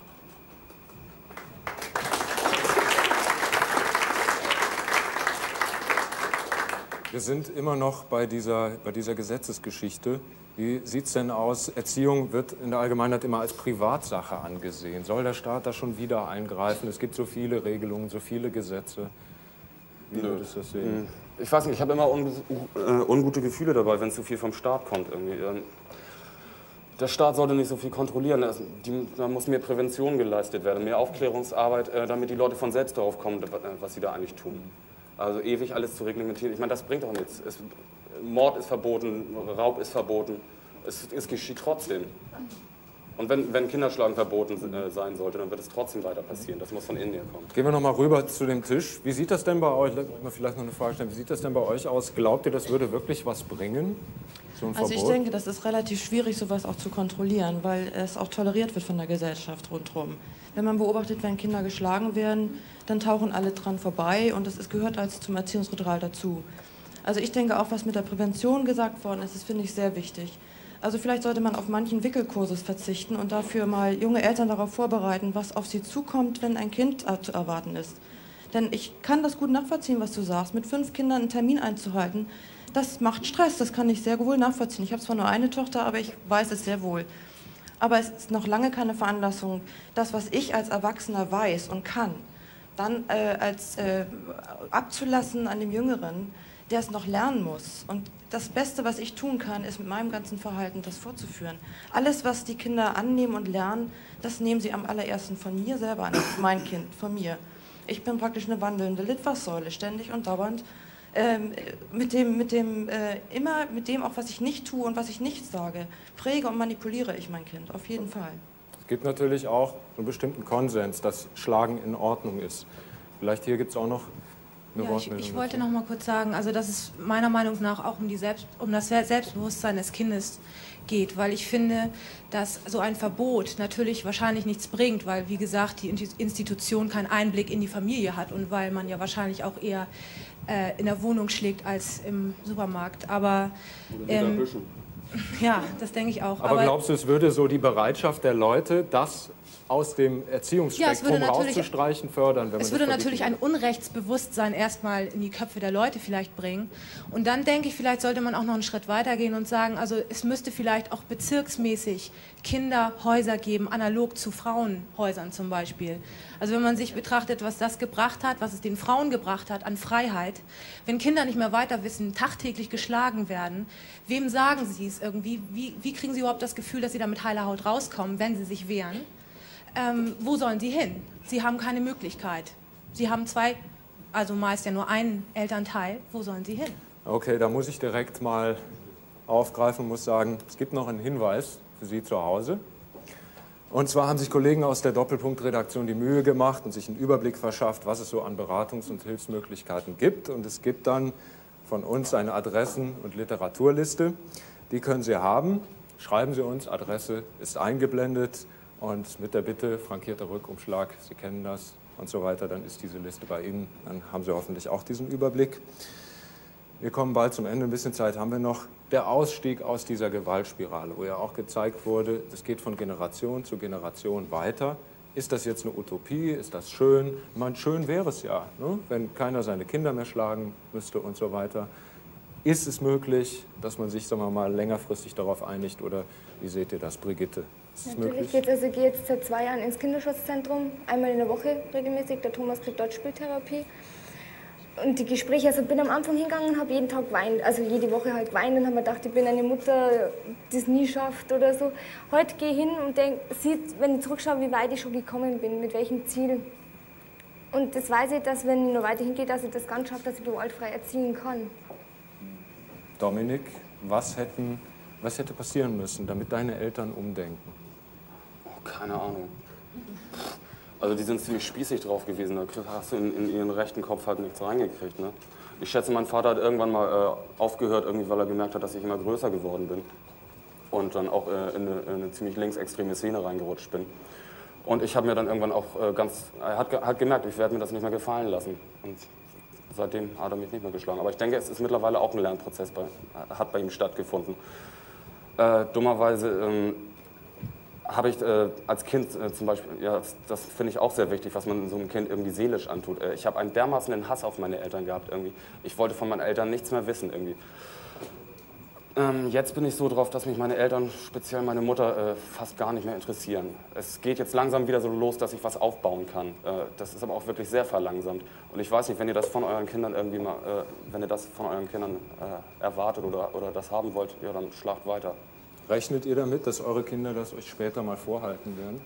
Wir sind immer noch bei dieser, bei dieser Gesetzesgeschichte. Wie sieht es denn aus? Erziehung wird in der Allgemeinheit immer als Privatsache angesehen. Soll der Staat da schon wieder eingreifen? Es gibt so viele Regelungen, so viele Gesetze. Wie würdest du das sehen? Ich weiß nicht, ich habe immer un äh, ungute Gefühle dabei, wenn zu viel vom Staat kommt. Irgendwie. Der Staat sollte nicht so viel kontrollieren. Es, die, da muss mehr Prävention geleistet werden, mehr Aufklärungsarbeit, äh, damit die Leute von selbst darauf kommen, was sie da eigentlich tun. Also ewig alles zu reglementieren, ich meine, das bringt auch nichts. Es, Mord ist verboten, Raub ist verboten, es, es geschieht trotzdem. Und wenn, wenn Kinderschlagen verboten äh, sein sollte, dann wird es trotzdem weiter passieren. Das muss von innen her kommen. Gehen wir noch mal rüber zu dem Tisch. Wie sieht das denn bei euch, lass mal vielleicht noch eine Frage stellen, wie sieht das denn bei euch aus? Glaubt ihr, das würde wirklich was bringen? So ein Also ich Verbot? denke, das ist relativ schwierig, sowas auch zu kontrollieren, weil es auch toleriert wird von der Gesellschaft rundherum. Wenn man beobachtet, wenn Kinder geschlagen werden, dann tauchen alle dran vorbei und das ist, gehört als zum Erziehungsritual dazu. Also ich denke auch, was mit der Prävention gesagt worden ist, das finde ich sehr wichtig. Also vielleicht sollte man auf manchen Wickelkurses verzichten und dafür mal junge Eltern darauf vorbereiten, was auf sie zukommt, wenn ein Kind zu erwarten ist. Denn ich kann das gut nachvollziehen, was du sagst. Mit fünf Kindern einen Termin einzuhalten, das macht Stress, das kann ich sehr wohl nachvollziehen. Ich habe zwar nur eine Tochter, aber ich weiß es sehr wohl. Aber es ist noch lange keine Veranlassung, das, was ich als Erwachsener weiß und kann, dann äh, als äh, abzulassen an dem Jüngeren, der es noch lernen muss. Und das Beste, was ich tun kann, ist mit meinem ganzen Verhalten das fortzuführen. Alles, was die Kinder annehmen und lernen, das nehmen sie am allerersten von mir selber an, mein Kind, von mir. Ich bin praktisch eine wandelnde Litfaßsäule, ständig und dauernd. Ähm, mit dem, mit dem, äh, immer mit dem auch, was ich nicht tue und was ich nicht sage, präge und manipuliere ich mein Kind, auf jeden Fall. Es gibt natürlich auch einen bestimmten Konsens, dass Schlagen in Ordnung ist. Vielleicht hier gibt es auch noch eine Ja, ich, Wortmeldung. ich wollte noch mal kurz sagen, also dass es meiner Meinung nach auch um, die Selbst, um das Selbstbewusstsein des Kindes geht, weil ich finde, dass so ein Verbot natürlich wahrscheinlich nichts bringt, weil, wie gesagt, die Institution keinen Einblick in die Familie hat und weil man ja wahrscheinlich auch eher äh, in der Wohnung schlägt als im Supermarkt. Aber ähm, ja, das denke ich auch. Aber, Aber glaubst du, es würde so die Bereitschaft der Leute, das aus dem Erziehungsspektrum ja, rauszustreichen, fördern? Wenn man es würde natürlich ein Unrechtsbewusstsein erstmal in die Köpfe der Leute vielleicht bringen. Und dann denke ich, vielleicht sollte man auch noch einen Schritt weitergehen und sagen, also es müsste vielleicht auch bezirksmäßig Kinderhäuser geben, analog zu Frauenhäusern zum Beispiel. Also wenn man sich betrachtet, was das gebracht hat, was es den Frauen gebracht hat an Freiheit, wenn Kinder nicht mehr weiter wissen, tagtäglich geschlagen werden, wem sagen sie es irgendwie? Wie, wie kriegen sie überhaupt das Gefühl, dass sie da mit heiler Haut rauskommen, wenn sie sich wehren? Ähm, wo sollen sie hin? Sie haben keine Möglichkeit. Sie haben zwei, also meist ja nur einen Elternteil. Wo sollen sie hin? Okay, da muss ich direkt mal aufgreifen und muss sagen, es gibt noch einen Hinweis für Sie zu Hause. Und zwar haben sich Kollegen aus der Doppelpunkt-Redaktion die Mühe gemacht und sich einen Überblick verschafft, was es so an Beratungs- und Hilfsmöglichkeiten gibt. Und es gibt dann von uns eine Adressen- und Literaturliste. Die können Sie haben. Schreiben Sie uns, Adresse ist eingeblendet. Und mit der Bitte, frankierter Rückumschlag, Sie kennen das und so weiter, dann ist diese Liste bei Ihnen. Dann haben Sie hoffentlich auch diesen Überblick. Wir kommen bald zum Ende, ein bisschen Zeit haben wir noch. Der Ausstieg aus dieser Gewaltspirale, wo ja auch gezeigt wurde, das geht von Generation zu Generation weiter. Ist das jetzt eine Utopie? Ist das schön? Ich meine, schön wäre es ja, ne? Wenn keiner seine Kinder mehr schlagen müsste und so weiter. Ist es möglich, dass man sich, sagen wir mal, längerfristig darauf einigt? Oder wie seht ihr das, Brigitte? Ist es Natürlich möglich? geht es. Also ich gehe jetzt seit zwei Jahren ins Kinderschutzzentrum, einmal in der Woche regelmäßig. Der Thomas kriegt dort Spieltherapie. Und die Gespräche, also ich bin am Anfang hingegangen und habe jeden Tag geweint, also jede Woche halt geweint und habe mir gedacht, ich bin eine Mutter, die es nie schafft oder so. Heute gehe ich hin und denke, sieht, wenn ich zurückschaue, wie weit ich schon gekommen bin, mit welchem Ziel. Und das weiß ich, dass wenn ich noch weiter hingehe, dass ich das ganz schaffe, dass ich gewaltfrei erziehen kann. Dominik, was, hätten, was hätte passieren müssen, damit deine Eltern umdenken? Oh, keine Ahnung. Also die sind ziemlich spießig drauf gewesen, da hast du in, in ihren rechten Kopf halt nichts reingekriegt. Ne? Ich schätze, mein Vater hat irgendwann mal äh, aufgehört, irgendwie, weil er gemerkt hat, dass ich immer größer geworden bin. Und dann auch äh, in, eine, in eine ziemlich linksextreme Szene reingerutscht bin. Und ich habe mir dann irgendwann auch äh, ganz, er hat, hat gemerkt, ich werde mir das nicht mehr gefallen lassen. Und seitdem hat er mich nicht mehr geschlagen. Aber ich denke, es ist mittlerweile auch ein Lernprozess, bei, hat bei ihm stattgefunden. Äh, dummerweise ähm, habe ich äh, als Kind äh, zum Beispiel, ja, das, das finde ich auch sehr wichtig, was man so einem Kind irgendwie seelisch antut. Äh, ich habe einen dermaßenen Hass auf meine Eltern gehabt irgendwie. Ich wollte von meinen Eltern nichts mehr wissen irgendwie. Ähm, jetzt bin ich so drauf, dass mich meine Eltern, speziell meine Mutter, äh, fast gar nicht mehr interessieren. Es geht jetzt langsam wieder so los, dass ich was aufbauen kann. Äh, das ist aber auch wirklich sehr verlangsamt. Und ich weiß nicht, wenn ihr das von euren Kindern irgendwie mal, äh, wenn ihr das von euren Kindern äh, erwartet oder, oder das haben wollt, ja, dann schlagt weiter. Rechnet ihr damit, dass eure Kinder das euch später mal vorhalten werden?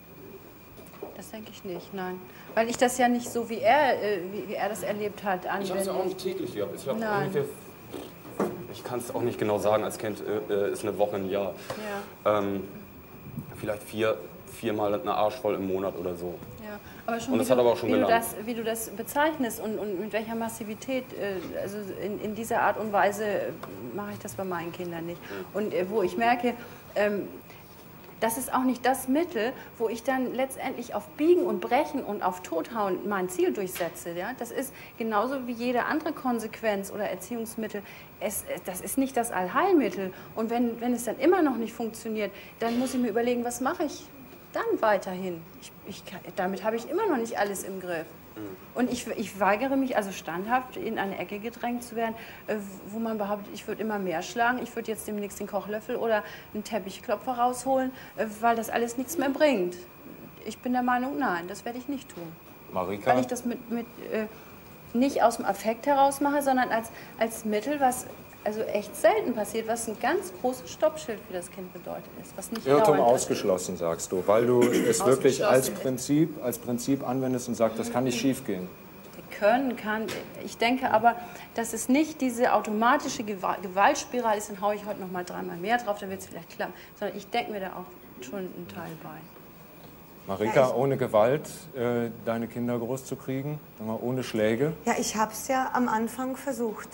Das denke ich nicht, nein. Weil ich das ja nicht so, wie er, äh, wie, wie er das erlebt hat, anwende. Ich habe es ja auch nicht täglich gehabt. Ich habe Nein. ungefähr, ich kann es auch nicht genau sagen, als Kind äh, ist eine Woche ein Jahr. Ja. Ähm, vielleicht vier, viermal eine Arsch voll im Monat oder so. Ja, aber schon, und das wie, hat du, aber auch schon wie, du gelernt. das, wie du das bezeichnest und, und mit welcher Massivität, äh, also in, in dieser Art und Weise äh, mache ich das bei meinen Kindern nicht. Und äh, wo ich merke, ähm, das ist auch nicht das Mittel, wo ich dann letztendlich auf Biegen und Brechen und auf Tothauen mein Ziel durchsetze. Ja? Das ist genauso wie jede andere Konsequenz oder Erziehungsmittel. Es, das ist nicht das Allheilmittel. Und wenn, wenn es dann immer noch nicht funktioniert, dann muss ich mir überlegen, was mache ich dann weiterhin? Ich, ich, damit habe ich immer noch nicht alles im Griff. Und ich, ich weigere mich also standhaft in eine Ecke gedrängt zu werden, wo man behauptet, ich würde immer mehr schlagen, ich würde jetzt demnächst den Kochlöffel oder einen Teppichklopfer rausholen, weil das alles nichts mehr bringt. Ich bin der Meinung, nein, das werde ich nicht tun. Marika? Weil ich das mit, mit, äh, nicht aus dem Affekt heraus mache, sondern als, als Mittel, was also echt selten passiert, was ein ganz großes Stoppschild für das Kind bedeutet ist. Was nicht Irrtum dauernd ausgeschlossen, sagst du, weil du es wirklich als Prinzip, als Prinzip anwendest und sagst, das kann nicht schief gehen. Können kann. Ich denke aber, dass es nicht diese automatische Gewaltspirale ist, dann haue ich heute noch mal dreimal mehr drauf, dann wird es vielleicht klappen. Sondern ich denke mir da auch schon einen Teil bei. Marika, Ja, ich- ohne Gewalt äh, deine Kinder groß zu kriegen, sag mal, ohne Schläge. Ja, ich habe es ja am Anfang versucht.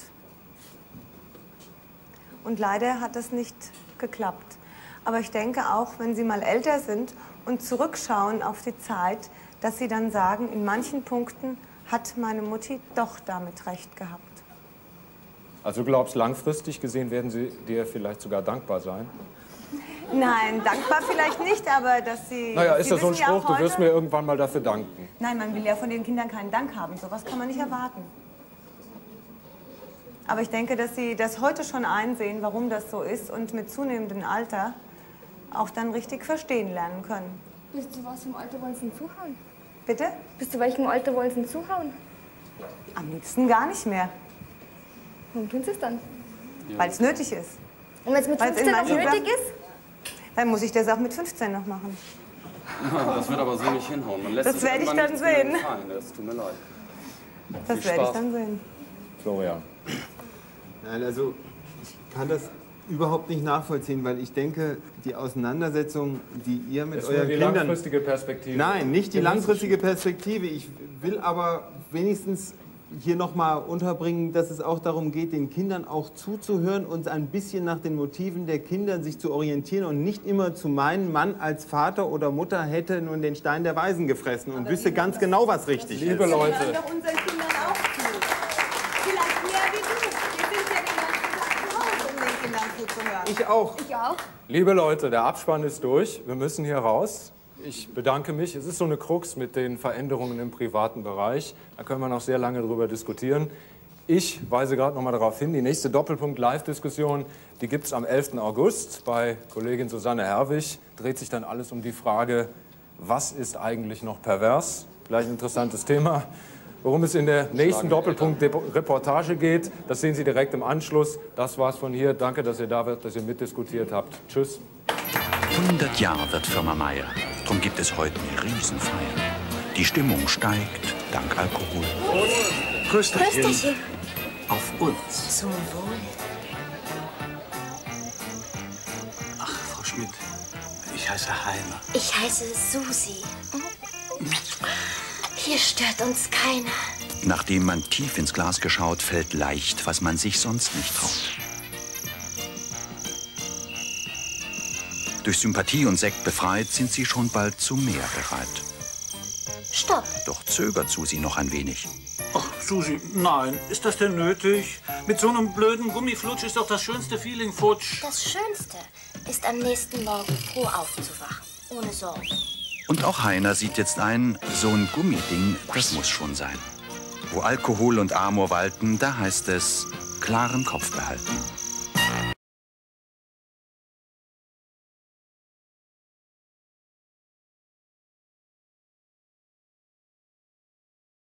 Und leider hat es nicht geklappt. Aber ich denke auch, wenn Sie mal älter sind und zurückschauen auf die Zeit, dass Sie dann sagen, in manchen Punkten hat meine Mutti doch damit recht gehabt. Also du glaubst, langfristig gesehen werden sie dir vielleicht sogar dankbar sein? Nein, dankbar vielleicht nicht, aber dass Sie... Naja, Sie ist das so ein wissen ja auch Spruch, du wirst heute- mir irgendwann mal dafür danken. Nein, man will ja von den Kindern keinen Dank haben. Sowas kann man nicht erwarten. Aber ich denke, dass Sie das heute schon einsehen, warum das so ist und mit zunehmendem Alter auch dann richtig verstehen lernen können. Bis zu was im Alter wollen Sie denn zuhauen? Bitte? Bis zu welchem Alter wollen Sie denn zuhauen? Am liebsten gar nicht mehr. Warum tun Sie es dann? Weil es nötig ist. Und wenn es mit Weil's in fünfzehn noch manchen nötig Sachen- ist? Dann muss ich das auch mit fünfzehn noch machen. Das wird aber so nicht hinhauen. Man lässt Das sich werde ich irgendwann dann nichts mehr sehen. gefallen. Das tut mir leid. Das Viel werde ich Spaß. dann sehen. Florian. Nein, also ich kann das überhaupt nicht nachvollziehen, weil ich denke, die Auseinandersetzung, die ihr mit Das ist nur euren die Kindern... langfristige Perspektive. Nein, nicht die Wir müssen- langfristige Perspektive. Ich will aber wenigstens hier nochmal unterbringen, dass es auch darum geht, den Kindern auch zuzuhören und ein bisschen nach den Motiven der Kinder sich zu orientieren und nicht immer zu meinen, Mann als Vater oder Mutter hätte nun den Stein der Weisen gefressen und wüsste ganz genau, was richtig Liebe ist. Leute. Wir hören doch unseren Kindern auch zu. Vielleicht mehr wie du. Wir zuzuhören. Ich auch. Ich auch. Liebe Leute, der Abspann ist durch. Wir müssen hier raus. Ich bedanke mich. Es ist so eine Krux mit den Veränderungen im privaten Bereich. Da können wir noch sehr lange drüber diskutieren. Ich weise gerade noch mal darauf hin, die nächste Doppelpunkt-Live-Diskussion, die gibt es am elften August bei Kollegin Susanne Herwig. Dreht sich dann alles um die Frage, was ist eigentlich noch pervers? Vielleicht ein interessantes Thema. Worum es in der nächsten Doppelpunkt-Reportage geht, das sehen Sie direkt im Anschluss. Das war's von hier. Danke, dass ihr da wart, dass ihr mitdiskutiert habt. Tschüss. hundert Jahre wird Firma Meier. Drum gibt es heute eine Riesenfeier. Die Stimmung steigt dank Alkohol. Prösterchen. Prösterchen. Auf uns. Zum Wohl. Ach, Frau Schmidt, ich heiße Heiner. Ich heiße Susi. Hier stört uns keiner. Nachdem man tief ins Glas geschaut, fällt leicht, was man sich sonst nicht traut. Durch Sympathie und Sekt befreit, sind sie schon bald zu mehr bereit. Stopp. Doch zögert Susi noch ein wenig. Ach, Susi, nein, ist das denn nötig? Mit so einem blöden Gummiflutsch ist doch das schönste Feeling futsch. Das Schönste ist am nächsten Morgen froh aufzuwachen. Ohne Sorgen. Und auch Heiner sieht jetzt ein, so ein Gummiding, das muss schon sein. Wo Alkohol und Amor walten, da heißt es, klaren Kopf behalten.